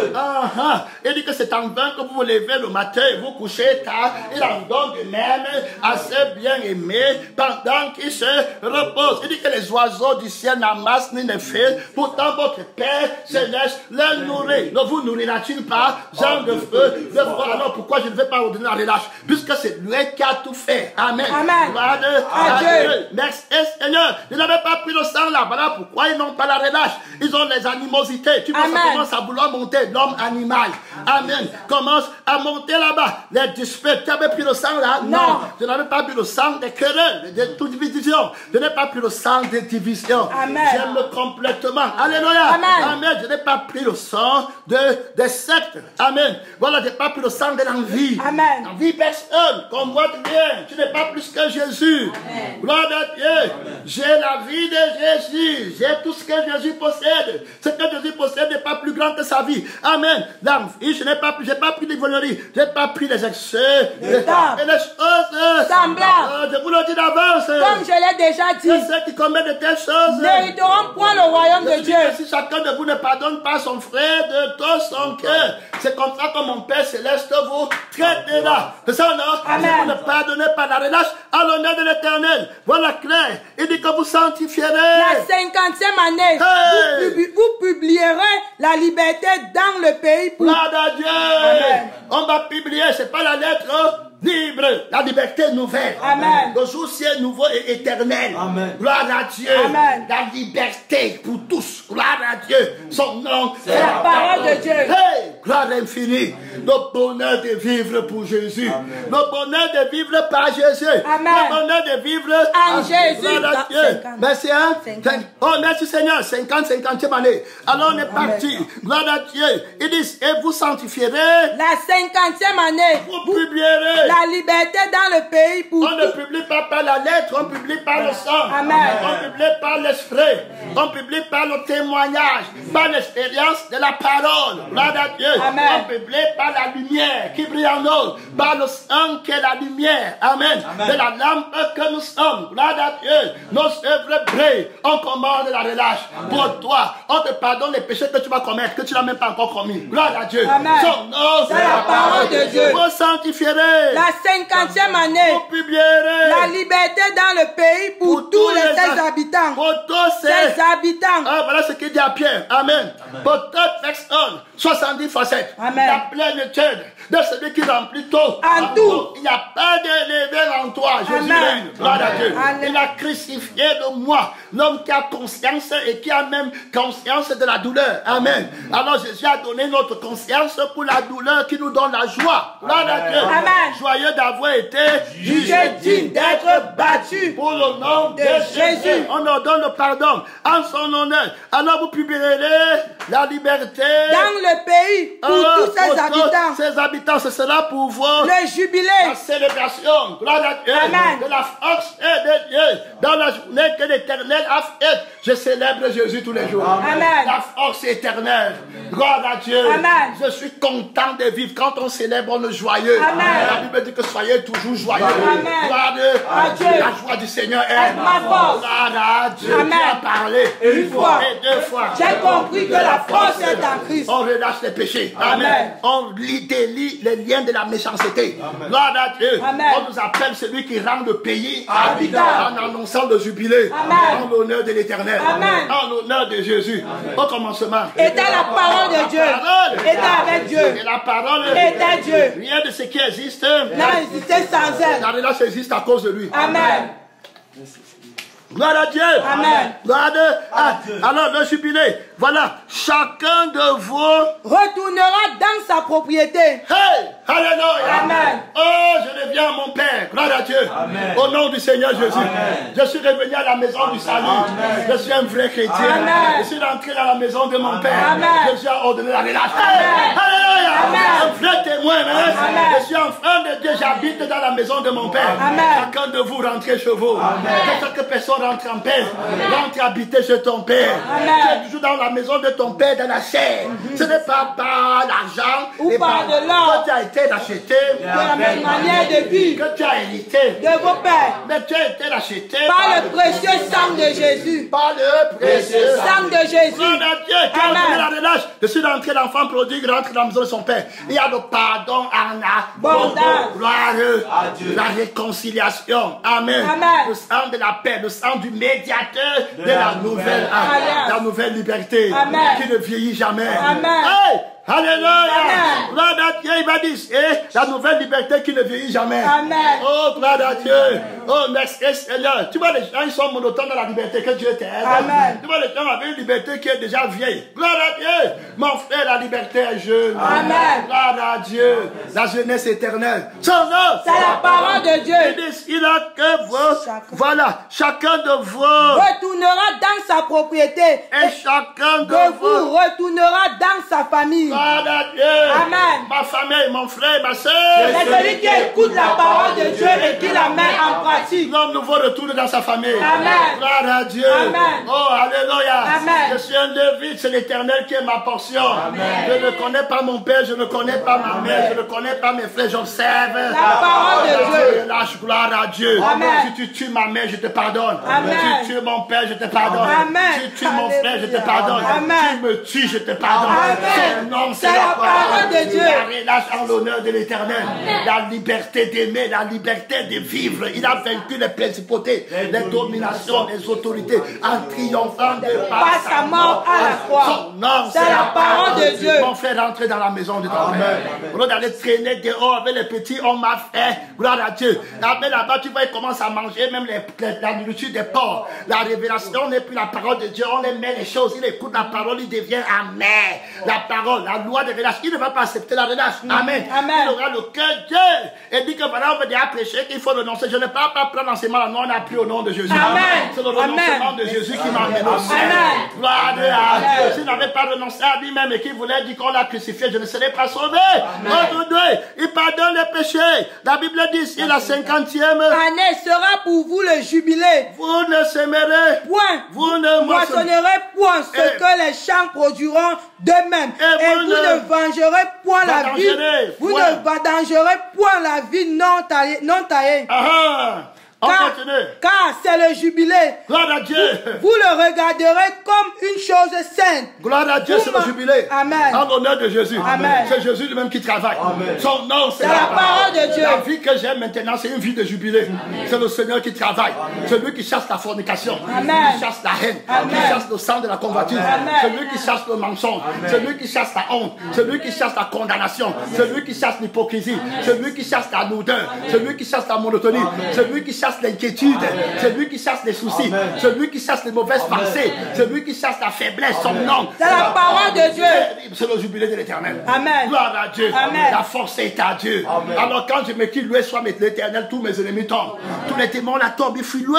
Ah, ah. Il dit que c'est en vain que vous vous levez le matin et vous couchez tard. Il en donne de même à ses bien-aimés pendant qu'ils se reposent. Il dit que les oiseaux du ciel n'amassent ni ne font. Pourtant, votre Père céleste les nourrit. Ne vous nourrira-t-il pas, Jean de feu, de feu? Alors pourquoi je ne vais pas ordonner la relâche? Puisque c'est lui qui a tout fait. Amen. Amen. Gloire à Dieu. Merci Seigneur. Ils n'avaient pas pris le sang là. Voilà pourquoi ils n'ont pas la relâche. Ils ont les animosités. Tu vois, ça commence à vouloir monter. L'homme animal. Amen. Commence à monter là-bas. Les disputes. Tu avais pris le sang là? Non. non. Je n'avais pas pris le sang des querelles, de toute division. Je n'ai pas pris le sang des divisions. Amen. J'aime complètement. Alléluia. Amen. Amen. Je n'ai pas pris le sang de, des sectes. Amen. Voilà, je n'ai pas pris le sang de l'envie. Amen. L'envie personne. Convoite rien. Tu n'es pas plus que Jésus. Amen. Gloire à Dieu. J'ai la vie de Jésus. J'ai tout ce que Jésus possède. Ce que Jésus possède n'est pas plus grand que sa vie. Amen. L'envie, je n'ai pas pris, j'ai pas pris l'ivrognerie. Je n'ai pas pris les excès. Et les choses semblables. Euh, je vous le dis d'avance. Comme je l'ai déjà dit. C'est ceux qui commettent de telles choses n'hériteront point le royaume de Dieu. Si chacun de vous ne pardonne pas son frère de tout son cœur, c'est comme ça que mon Père Céleste vous traitera. C'est ça, non? Amen. Si vous ne pardonnez pas la relâche, à l'honneur de l'Éternel. Voilà clair. Il dit que vous sanctifierez. La cinquantième année, hey. vous, pub vous publierez la liberté dans le pays. Pour... Gloire à Dieu. Amen. On va publier, c'est pas la lettre libre, la liberté nouvelle. Amen. Le jour ciel nouveau et éternel. Amen. Gloire à Dieu. Amen. La liberté pour tous. Gloire à Dieu. Son nom, c'est la parole de Dieu. Hey, gloire infinie. Le bonheur de vivre pour Jésus. Amen. Le bonheur de vivre par Jésus. Amen. Le bonheur de vivre en à Jésus. Gloire à Dieu. Merci, hein? Oh, merci Seigneur. cinquante, cinquantième année. Alors on est Amen. Parti. Gloire à Dieu. Il dit, et vous sanctifierez. La cinquantième année. Vous, vous publierez. La liberté dans le pays pour on ne publie pas par la lettre, on publie par le sang. Amen. On publie par l'esprit. On publie par le témoignage, par l'expérience de la parole. Gloire à Dieu. Amen. On publie par la lumière qui brille en nous, par le sang qui est la lumière. Amen. Amen. De la lampe que nous sommes. Gloire à Dieu. Nos œuvres brillent. On commande la relâche. Amen. Pour toi, on te pardonne les péchés que tu vas commettre, que tu n'as même pas encore commis. Gloire à Dieu. Amen. Son nom, c'est la parole de Dieu. Vous sanctifierez. La cinquantième année, vous publierez la liberté dans le pays pour, pour tous, tous les, les habitants. Pour tous ses habitants. Ah, voilà ce qu'il dit à Pierre. Amen. Amen. Pour toute personne, soixante-dix fois sept. Amen. La plénitude de celui qui remplit tout. En, en tout. tout. Il n'y a pas de levain en toi. Jésus règne. Gloire à Dieu. Amen. Il a crucifié de moi. L'homme qui a conscience et qui a même conscience de la douleur. Amen. Alors Jésus a donné notre conscience pour la douleur qui nous donne la joie. Gloire à Dieu. Amen. Joyeux d'avoir été jugé digne d'être battu pour le nom de, de Jésus. Jésus. On leur donne le pardon en son honneur. Alors vous publierez la liberté dans le pays pour Alors, tous ses pour habitants. Ses habitants, ce sera pour vous le jubilé, la célébration, gloire à Dieu, Amen. De la force et de Dieu. Dans la journée que l'Éternel a faite, je célèbre Jésus tous les jours. Amen. La force éternelle, gloire à Dieu. Amen. Je suis content de vivre. Quand on célèbre, on est joyeux. Amen. La Bible dit que soyez toujours joyeux. Amen. Gloire à Dieu. La joie du Seigneur est ma force. Gloire à Dieu. Amen. Tu as parlé une fois et deux fois. J'ai compris que la force est en Christ. On relâche les péchés. Amen. Amen. On délie les liens de la méchanceté. Amen. Gloire à Dieu. Amen. On nous appelle celui qui rend le pays habitant en annonçant le jubilé. Amen. En l'honneur de l'Éternel. En l'honneur de Jésus. Amen. Au commencement. Était la parole de Dieu. Était avec Dieu. Et la parole était Dieu. Rien de ce qui existe n'a existé sans elle. La relâche existe à cause de lui. Amen. Gloire à Dieu. Amen. Gloire à Dieu. Alors le jubilé. Voilà. Chacun de vous retournera dans sa propriété. Hey! Alléluia. Amen. Oh, je reviens à mon Père. Gloire à Dieu. Amen. Au nom du Seigneur Jésus. Amen. Je suis revenu à la maison du salut. Amen. Je suis un vrai chrétien. Amen. Je suis rentré dans la maison de mon Père. Amen. Je suis ordonné la relâche. Hey! Alléluia. Un vrai témoin. Hein? Je suis enfant de Dieu, j'habite dans la maison de mon Père. Amen. Chacun de vous rentrez chez vous. Que chaque personne rentre en paix. Rentre habiter chez ton Père. Amen. Tu es toujours dans la maison de ton Père, dans la chair. Ce n'est pas par l'argent Ou et par de l'or que tu as été racheté. de la même manière de vie Que tu as hérité. de vos pères. Mais tu as été racheté Par le précieux sang de Jésus. par le précieux Sang de Jésus. Gloire à Dieu, qui a Amen. donné la relâche. Je suis rentré l'enfant prodigue, rentre dans la maison de son père. Il y a le pardon en Abondance. gloire à Dieu. La réconciliation. Amen. Amen. Le sang de la paix, le sang du médiateur de, la nouvelle Alliance. la nouvelle liberté. Amen. Qui ne vieillit jamais. Amen. Hey! Alléluia! Amen. Gloire à Dieu, il va dire, eh, la nouvelle liberté qui ne vieillit jamais. Amen. Oh, gloire à Dieu. Oh, merci Seigneur. Tu vois, les gens, ils sont monotones dans la liberté que Dieu t'aide. Amen. Tu vois, les gens avaient une liberté qui est déjà vieille. Gloire à Dieu. Mon frère, la liberté est jeune. Amen. Gloire à Dieu. La jeunesse éternelle. Son nom. C'est la parole de Dieu. Il dit, il a que vous. Chacun. Voilà. Chacun de vous. Retournera dans sa propriété. Et chacun de De vous vous. retournera dans sa famille. Gloire à Dieu. Amen. Ma famille, mon frère, ma soeur. Mais celui qui écoute la parole de Dieu et qui la met en pratique. L'homme nouveau retourne dans sa famille. Amen. Gloire à Dieu. Amen. Oh, alléluia. Amen. Je suis un Lévite, c'est l'Éternel qui est ma portion. Je ne connais pas mon père, je ne connais pas ma mère, je ne connais pas mes frères, j'observe. La parole de Dieu. Je lâche gloire à Dieu. Amen. Si tu tues ma mère, je te pardonne. Amen. Si tu tues mon père, je te pardonne. Amen. Si tu tues mon frère, je te Alléluia. pardonne. Amen. Si tu me tues, je te pardonne. Amen. Son nom, C'est la parole de Dieu. La relâche en l'honneur de l'Éternel. La liberté d'aimer, la liberté de vivre. Il a vaincu les principautés, les dominations, les autorités en triomphant de Par sa mort à la croix. Son nom, C'est la parole de Dieu. Mon frère, rentre dans la maison de ton Père. Au lieu d'aller traîner dehors avec les petits, on m'a fait. Gloire à Dieu. Après là-bas, tu vois, ils commencent à manger même les, les- la nourriture des porcs. La révélation n'est plus la parole de Dieu. On les met les choses. Il écoute la parole, il devient amer. La parole, la loi de relâche. Il ne va pas accepter la relâche. Amen. Amen. Il aura le cœur Dieu. Et dit que voilà, on veut déjà prêcher qu'il faut renoncer. Je ne peux pas prendre l'enseignement. Non, on a pris au nom de Jésus. Amen. C'est le Amen. renoncement de Jésus qui m'a amené au ciel. Amen. Gloire à Dieu. Amen. S'il n'avait pas renoncé à lui-même et qu'il voulait dire qu'on l'a crucifié, je ne serais pas sauvé. Aujourd'hui, il pardonne les péchés. La Bible dit, c'est la cinquantième. Année sera pour vous le jubilé. Vous ne sèmerez, Point. vous ne moissonnerez. Moissonnerez point ce Et- que les champs produiront d'eux-mêmes. Et Et vous vous ne ne vengerez point la vie. vendangerez Vous point. ne vendangerez point la vie non taillée. Non taillée. Ah ah. On Car, continue. car c'est le jubilé. Gloire à Dieu. Vous le regarderez comme une chose sainte. Gloire à Dieu, c'est le jubilé. Amen. En l'honneur de Jésus. Amen. C'est Jésus lui-même qui travaille. Son nom, c'est C'est la parole de Dieu. La vie que j'ai maintenant, c'est une vie de jubilé. C'est le Seigneur qui travaille. C'est lui qui chasse la fornication. Amen. Qui chasse la haine. Amen. Qui chasse le sang de la convoitise. Amen. C'est lui qui chasse le mensonge. C'est lui qui chasse la honte. C'est lui qui chasse la condamnation. C'est lui qui chasse l'hypocrisie. C'est lui qui chasse la lourdeur. C'est lui qui chasse la monotonie. C'est lui qui chasse l'inquiétude. C'est lui qui chasse les soucis. C'est lui qui chasse les mauvaises pensées. C'est lui qui chasse la faiblesse. Son nom. C'est la parole de Dieu. C'est le jubilé de l'Éternel. Amen. Gloire à Dieu. Amen. La force est à Dieu. Alors quand je me quitte, loué soit l'Éternel, tous mes ennemis tombent. Tous les démons la tombent. Ils fuient loin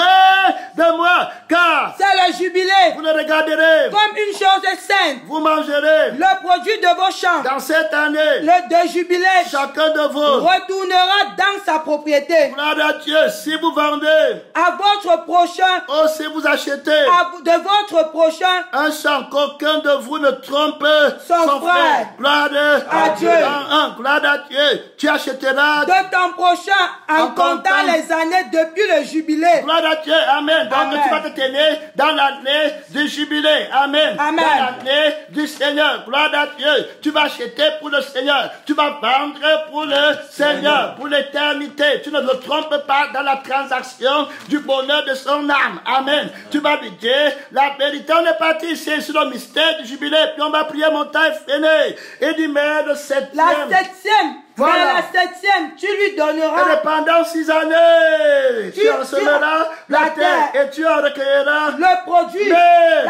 de moi. Car C'est le jubilé. vous le regarderez. Comme une chose sainte. Vous mangerez. Le produit de vos champs. Dans cette année, Le de jubilé. chacun de vous. Retournera dans sa propriété. Gloire à Dieu. Si vous vendez, À votre prochain. oh si vous achetez À vous- de votre prochain. un champ, qu'aucun de vous ne trompe Son frère. Gloire À Dieu. Un, un, gloire à Dieu. Tu achèteras. De ton prochain en, En comptant comptant les années depuis le jubilé. Gloire à Dieu. Amen. Donc Amen. tu vas te tenir dans l'année du jubilé. Amen. Amen. Dans l'année du Seigneur. Gloire à Dieu. Tu vas acheter pour le Seigneur. Tu vas vendre pour le Seigneur. Pour l'éternité. Tu ne le trompes pas dans la transaction du bonheur de son âme. Amen. Tu vas lui dire, la vérité, on est parti ici sur le mystère du jubilé. Puis on va prier montagne fainé. Et du maire de septième. La septième. Voilà. Dans la septième, tu lui Et donneras pendant six années, tu Tu- en semeras tu- la la terre terre. et tu en recueilleras le produit. Mais La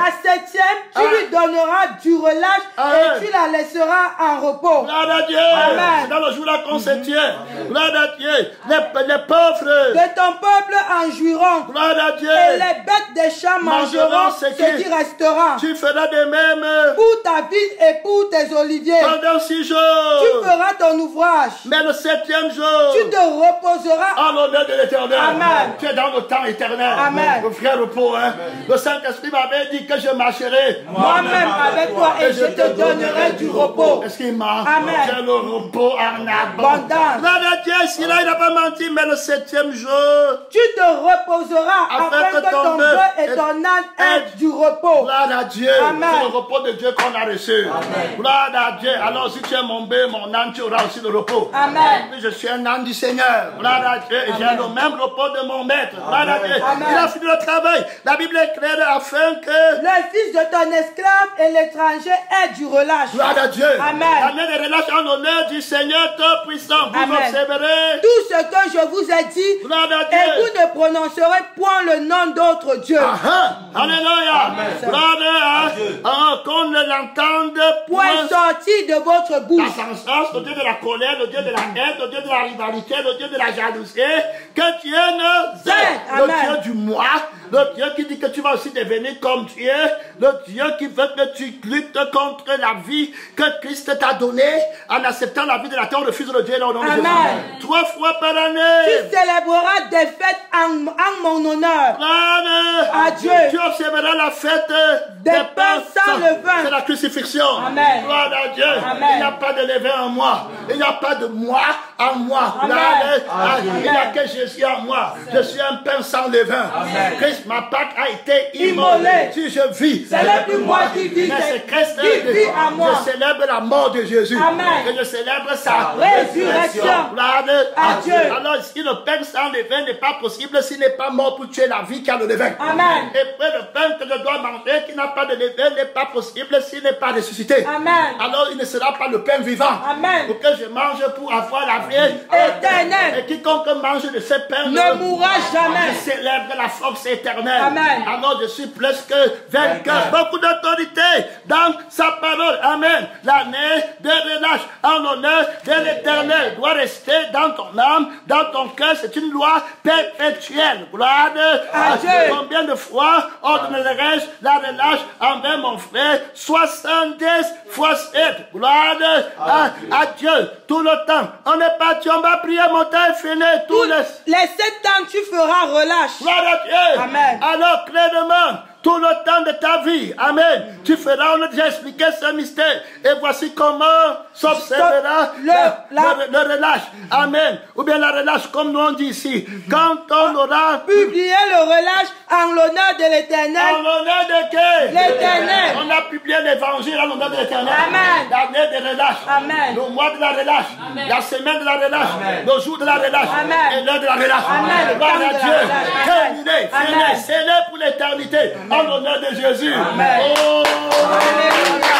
La septième, tu Ah. lui donneras du relâche Amen. et tu la laisseras en repos. Gloire à Dieu. Amen. C'est dans le jour là qu'on se tient. Gloire à Dieu. Les, les pauvres. De ton peuple en jouiront. Gloire à Dieu. Et les bêtes des champs Mangeront mangeront ce ce qui- qui restera. Tu feras de même Pour ta vigne et pour tes oliviers. pendant six jours. Tu feras ton ouvrage. Mais le septième jour, Tu te reposeras. en l'honneur de l'éternel. Amen. Tu es dans le temps éternel. Amen. Le frère repos, hein. Le Saint-Esprit m'avait dit que je marcherai. Moi-même avec toi et je te donnerai du repos. Est-ce qu'il ment? Amen. J'ai le repos en abondance. Abondance. Gloire à Dieu, si là il n'a pas menti, mais le septième jour, Tu te reposeras Afin afin que que ton ton bœuf bœuf et et- ton âne aient du repos. gloire à Dieu. Amen. C'est le repos de Dieu qu'on a reçu. Gloire à Dieu. Alors si tu es mon bœuf, mon âne, tu auras aussi le repos. Amen. Je suis un âne du Seigneur. Gloire à Dieu. Et j'ai le même repos de mon maître. Gloire à Dieu. Amen. Il a fini le travail. La Bible est claire afin que... Le fils de ton esclave et l'étranger aient du relâche. Gloire à Dieu. Amen. L'année de relâche en l'honneur du Seigneur tout puissant. Vous Amen. observerez. Tout ce que je vous ai dit, Gloire à et Dieu. vous ne prononcerez point le nom d'autre Dieu. Ah, ah. Alléluia. Gloire à Dieu. Ah, qu'on ne l'entende Point point. sorti de votre La bouche. sensation, le Dieu de la colère, le Dieu de la haine, le Dieu de la rivalité, le Dieu de la jalousie, que Dieu ne Saint, le amen. Dieu du moi, le Dieu qui dit que tu vas aussi devenir comme Dieu, le Dieu qui veut que tu luttes contre la vie que Christ t'a donnée en acceptant la vie de la terre, on refuse le Dieu là au nom de Amen. Jésus. Trois fois par Tu année. célébreras des fêtes en, en mon honneur. Gloire À Dieu. Tu observeras la fête Des pains sans levain. C'est la crucifixion. Amen. Gloire à Dieu. Amen. Il n'y a pas de levain en moi. Il n'y a pas de moi en moi. Amen. Gloire à- Amen. Il n'y a que Jésus en moi. Je suis un pain sans levain. Christ, ma Pâque a été immolée. Immolée. Si je vis, Ce n'est plus moi qui vis, mais c'est c'est Christ qui vit en moi. Je célèbre la mort de Jésus. Amen. Et je célèbre sa Résurrection. Gloire À Dieu. Alors, si le pain sans levain n'est pas possible, s'il n'est pas mort pour tuer la vie qui a le levain. Amen. Et puis le pain que je dois manger qui n'a pas de levain n'est pas possible s'il n'est pas ressuscité. Amen. Alors il ne sera pas le pain vivant. Amen. Pour que je mange pour avoir la vie Éternelle. Et quiconque mange de ce pain Ne mourra jamais. je célèbre la force éternelle. Amen. Alors je suis plus que vainqueur. Beaucoup d'autorité dans sa parole. Amen. L'année de relâche en l'honneur de l'éternel doit rester dans ton âme, dans ton cœur. C'est une loi perpétuelle. Gloire À Dieu. Combien de fois ordonnerai-je la relâche envers mon frère? soixante-dix fois sept. Gloire à, à Dieu. Tout le temps. On n'est pas, tu on va prier, mon temps est fini. Tous les... Les sept ans, tu feras relâche. Gloire à Dieu. Amen. Alors, clairement, tout le temps de ta vie, amen, tu feras, on a déjà expliqué ce mystère. Et voici comment s'observera Le- la- la- le, le relâche. Amen. Ou bien la relâche, comme nous on dit ici. Quand on aura Publiez le relâche en l'honneur de en l'Éternel. l'honneur de qui? L'Éternel. On a publié l'évangile en l'honneur de l'éternel. Amen. L'année de relâche. Amen. Le mois de la relâche. La semaine de la relâche. Le jour de la relâche. Amen. Et l'heure de la relâche. Amen. Le Gloire temps de à la Dieu. relâche. Amen. Terminé. Amen. Fini. C'est là pour l'éternité. En l'honneur de Jésus. Amen. Oh. Alléluia.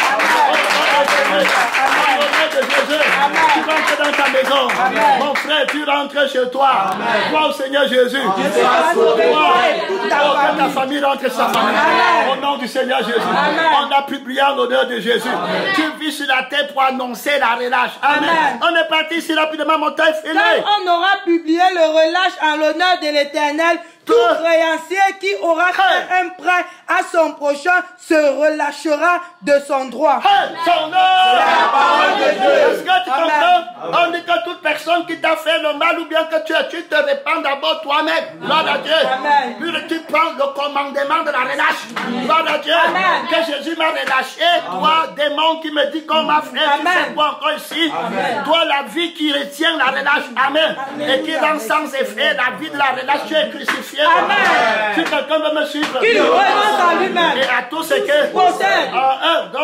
En l'honneur de Jésus. Amen. Tu rentres dans ta maison. Amen. Mon frère, tu rentres chez toi. Toi au Seigneur Jésus. seras sauvé, toi et toute ta Oh, que ta famille. famille rentre sa famille. Amen. Au nom du Seigneur Jésus. Amen. On a publié en l'honneur de Jésus. Tu vis sur la terre pour annoncer la relâche. Amen. Amen. On est parti ici rapidement, mon temps est fini. Quand on aura publié le relâche en l'honneur de l'Éternel, tout créancier qui aura fait un prêt à son prochain se relâchera de son droit. Hey, son nom. la parole de Dieu. Est-ce que tu Amen. comprends? On dit que toute personne qui t'a fait le mal ou bien que tu, tu te répands d'abord toi-même. Gloire à Dieu. Amen. Puis tu prends le commandement de la relâche. Gloire à Dieu. Amen. Que Jésus m'a relâché. Toi, démon qui me dit qu'on m'a fait, tu Amen. fais quoi encore ici? Amen. Toi, la vie qui retient la relâche. Amen. Amen. Et qui rend sans effet la vie de la relâche. Tu es crucifié. Amen. Si quelqu'un veut me suivre. Qu'il renonce à lui-même. Et à tout ce que Possède. en un d'entre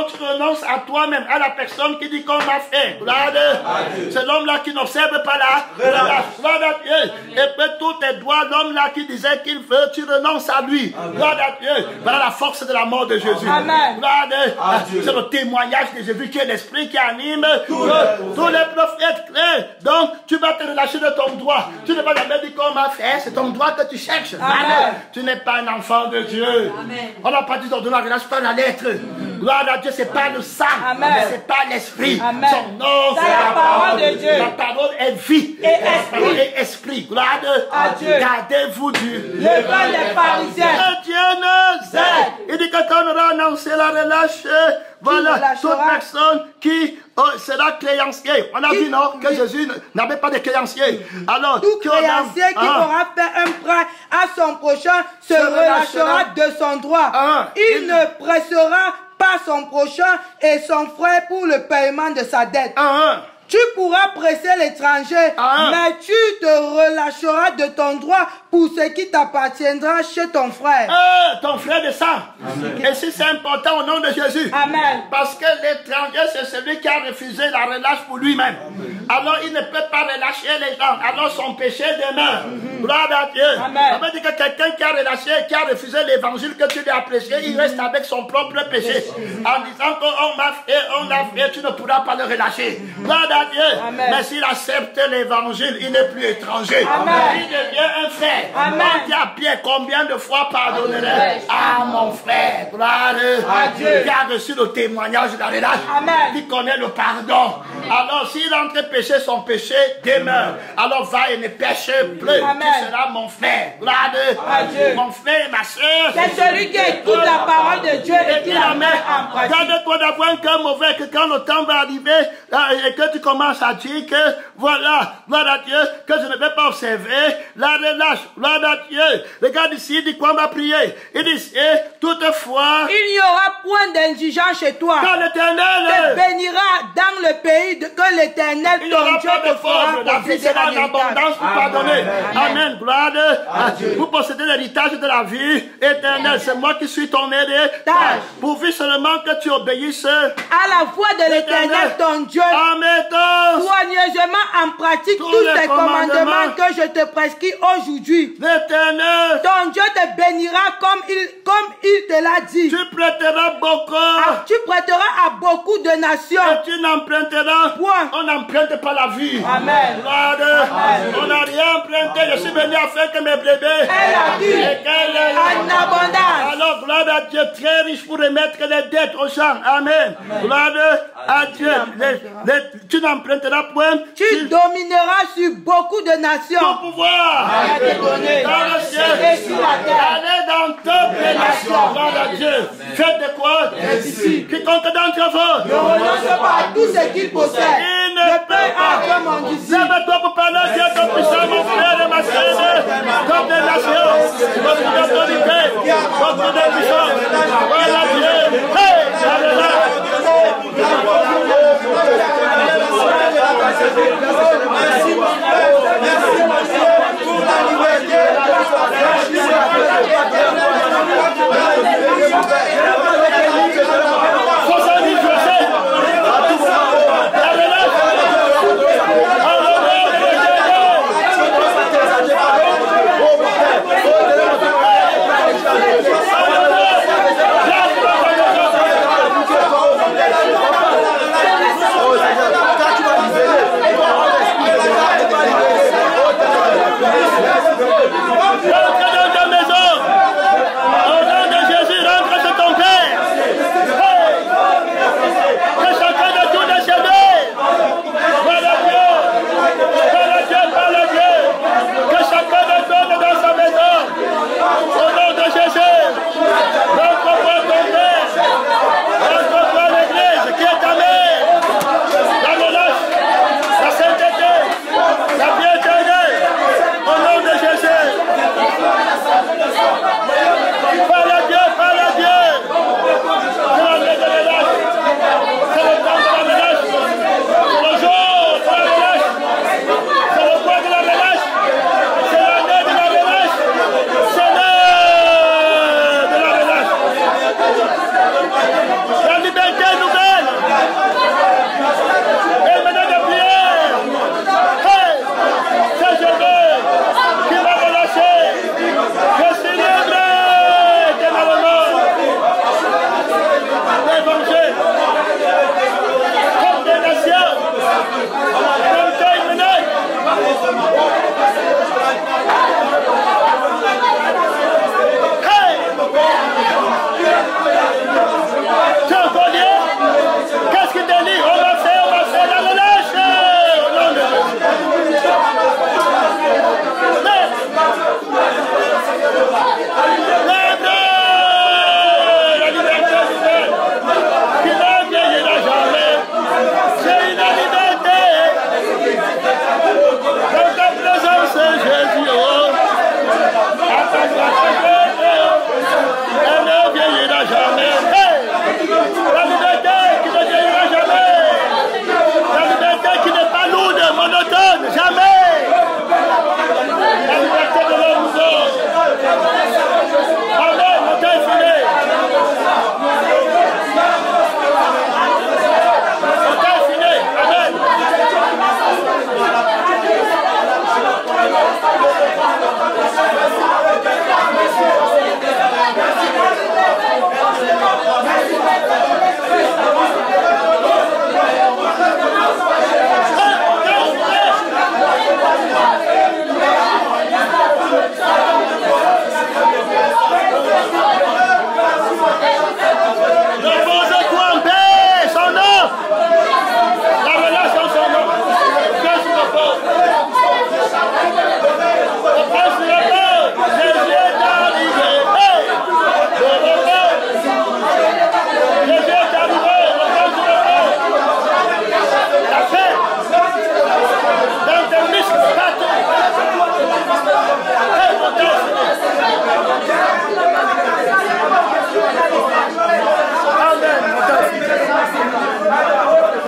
renonces à toi-même, à la personne qui dit qu'on m'a fait. Gloire à Dieu. C'est l'homme-là qui n'observe pas la relâche. Gloire à Dieu. Et puis tous tes doigts, l'homme-là qui disait qu'il veut, tu renonces à lui. Gloire à Dieu. Voilà la force de la mort de Jésus. Amen. Gloire à Dieu. C'est le témoignage de Jésus qui est l'esprit qui anime tous les, tous les prophètes clés. Donc, tu vas te relâcher de ton droit. Tu ne vas jamais dire qu'on m'a fait, c'est ton droit que tu cherches. Amen. Tu n'es pas un enfant de Dieu. Amen. On n'a pas dit dans la relâche pas la lettre. Gloire à Dieu, c'est pas le sang, c'est pas l'esprit. Son nom, c'est la, la parole de Dieu. La parole est vie. Et esprit. Et esprit. Gloire à Dieu. Gardez-vous du levain des pharisiens. Que Dieu nous aide. Il dit que quand on aura annoncé la relâche, voilà, toute personne qui oh, sera créancier. On a dit non, que Jésus n'avait pas de créancier. Alors, tout créancier qui ah. aura fait un prêt à son prochain se, se relâchera de son droit. Ah. Il, Il ne pressera pas son prochain et son frère pour le paiement de sa dette. Ah. Tu pourras presser l'étranger, ah. mais tu te relâcheras de ton droit pour ce qui t'appartiendra chez ton frère. Euh, ton frère de sang. Amen. Et si c'est important au nom de Jésus. Amen. Parce que l'étranger, c'est celui qui a refusé la relâche pour lui-même. Alors il ne peut pas relâcher les gens. Alors son péché demeure. Mm-hmm. Gloire à Dieu. Amen. Ça veut dire que quelqu'un qui a relâché, qui a refusé l'évangile que tu lui as prêché, il reste avec son propre péché. En disant qu'on m'a fait, on l'a fait, tu ne pourras pas le relâcher. Gloire à Dieu. Amen. Mais s'il accepte l'évangile, il n'est plus étranger. Amen. Il devient un frère. Amen. On dit à Pierre, combien de fois pardonnerai à mon frère, gloire à Dieu, qui a reçu le témoignage de la relâche, qui connaît le pardon. Alors s'il entre péché, son péché demeure. Alors va et ne pêche plus. Amen. Tu seras mon frère, gloire à Dieu. Mon frère, ma soeur. C'est celui qui écoute la parole de Dieu et qui la met en pratique. Garde-toi d'avoir un cœur mauvais, que quand le temps va arriver et que tu commences à dire que voilà, gloire à Dieu, que je ne vais pas observer la relâche. Gloire à Dieu. Regarde ici, il dit quoi on va prier. Il dit, eh, toutefois, il n'y aura point d'indigence chez toi. Quand l'Éternel te bénira dans le pays de, que l'Éternel ton Dieu te fera. La vie sera en abondance pour pardonner. Amen. Amen. Gloire à Dieu. Vous possédez l'héritage de la vie éternelle. C'est moi qui suis ton héritage. Pourvu seulement que tu obéisses à la voix de l'Éternel ton Dieu. Amen. Soigneusement en pratique tous, tous ces commandements, commandements que je te prescris aujourd'hui. L'Éternel, ton Dieu te bénira comme il, comme il te l'a dit. Tu prêteras beaucoup. Ah, tu prêteras à beaucoup de nations. Et tu n'emprunteras point. On n'emprunte pas la vie. Amen. Amen. On n'a rien emprunté. Je suis venu afin que mes bébés. Elle a dit en abondance. Alors, gloire à Dieu, très riche pour remettre les dettes aux gens. Amen. Amen. Gloire à Dieu. Les, les, tu n'emprunteras point. Tu, tu domineras sur beaucoup de nations. Ton pouvoir. Donné dans le ciel et sur la terre. Allez dans toutes les nations. Gloire à Dieu. Faites de quoi? Quiconque d'entre vous ne renonce pas à tout ce qu'il possède. Il ne peut pas. Mon disciple. Lève-toi pour parler à Dieu, ton puissant, mon frère et ma soeur. Comme des nations. Beaucoup d'autorité. Beaucoup de puissance.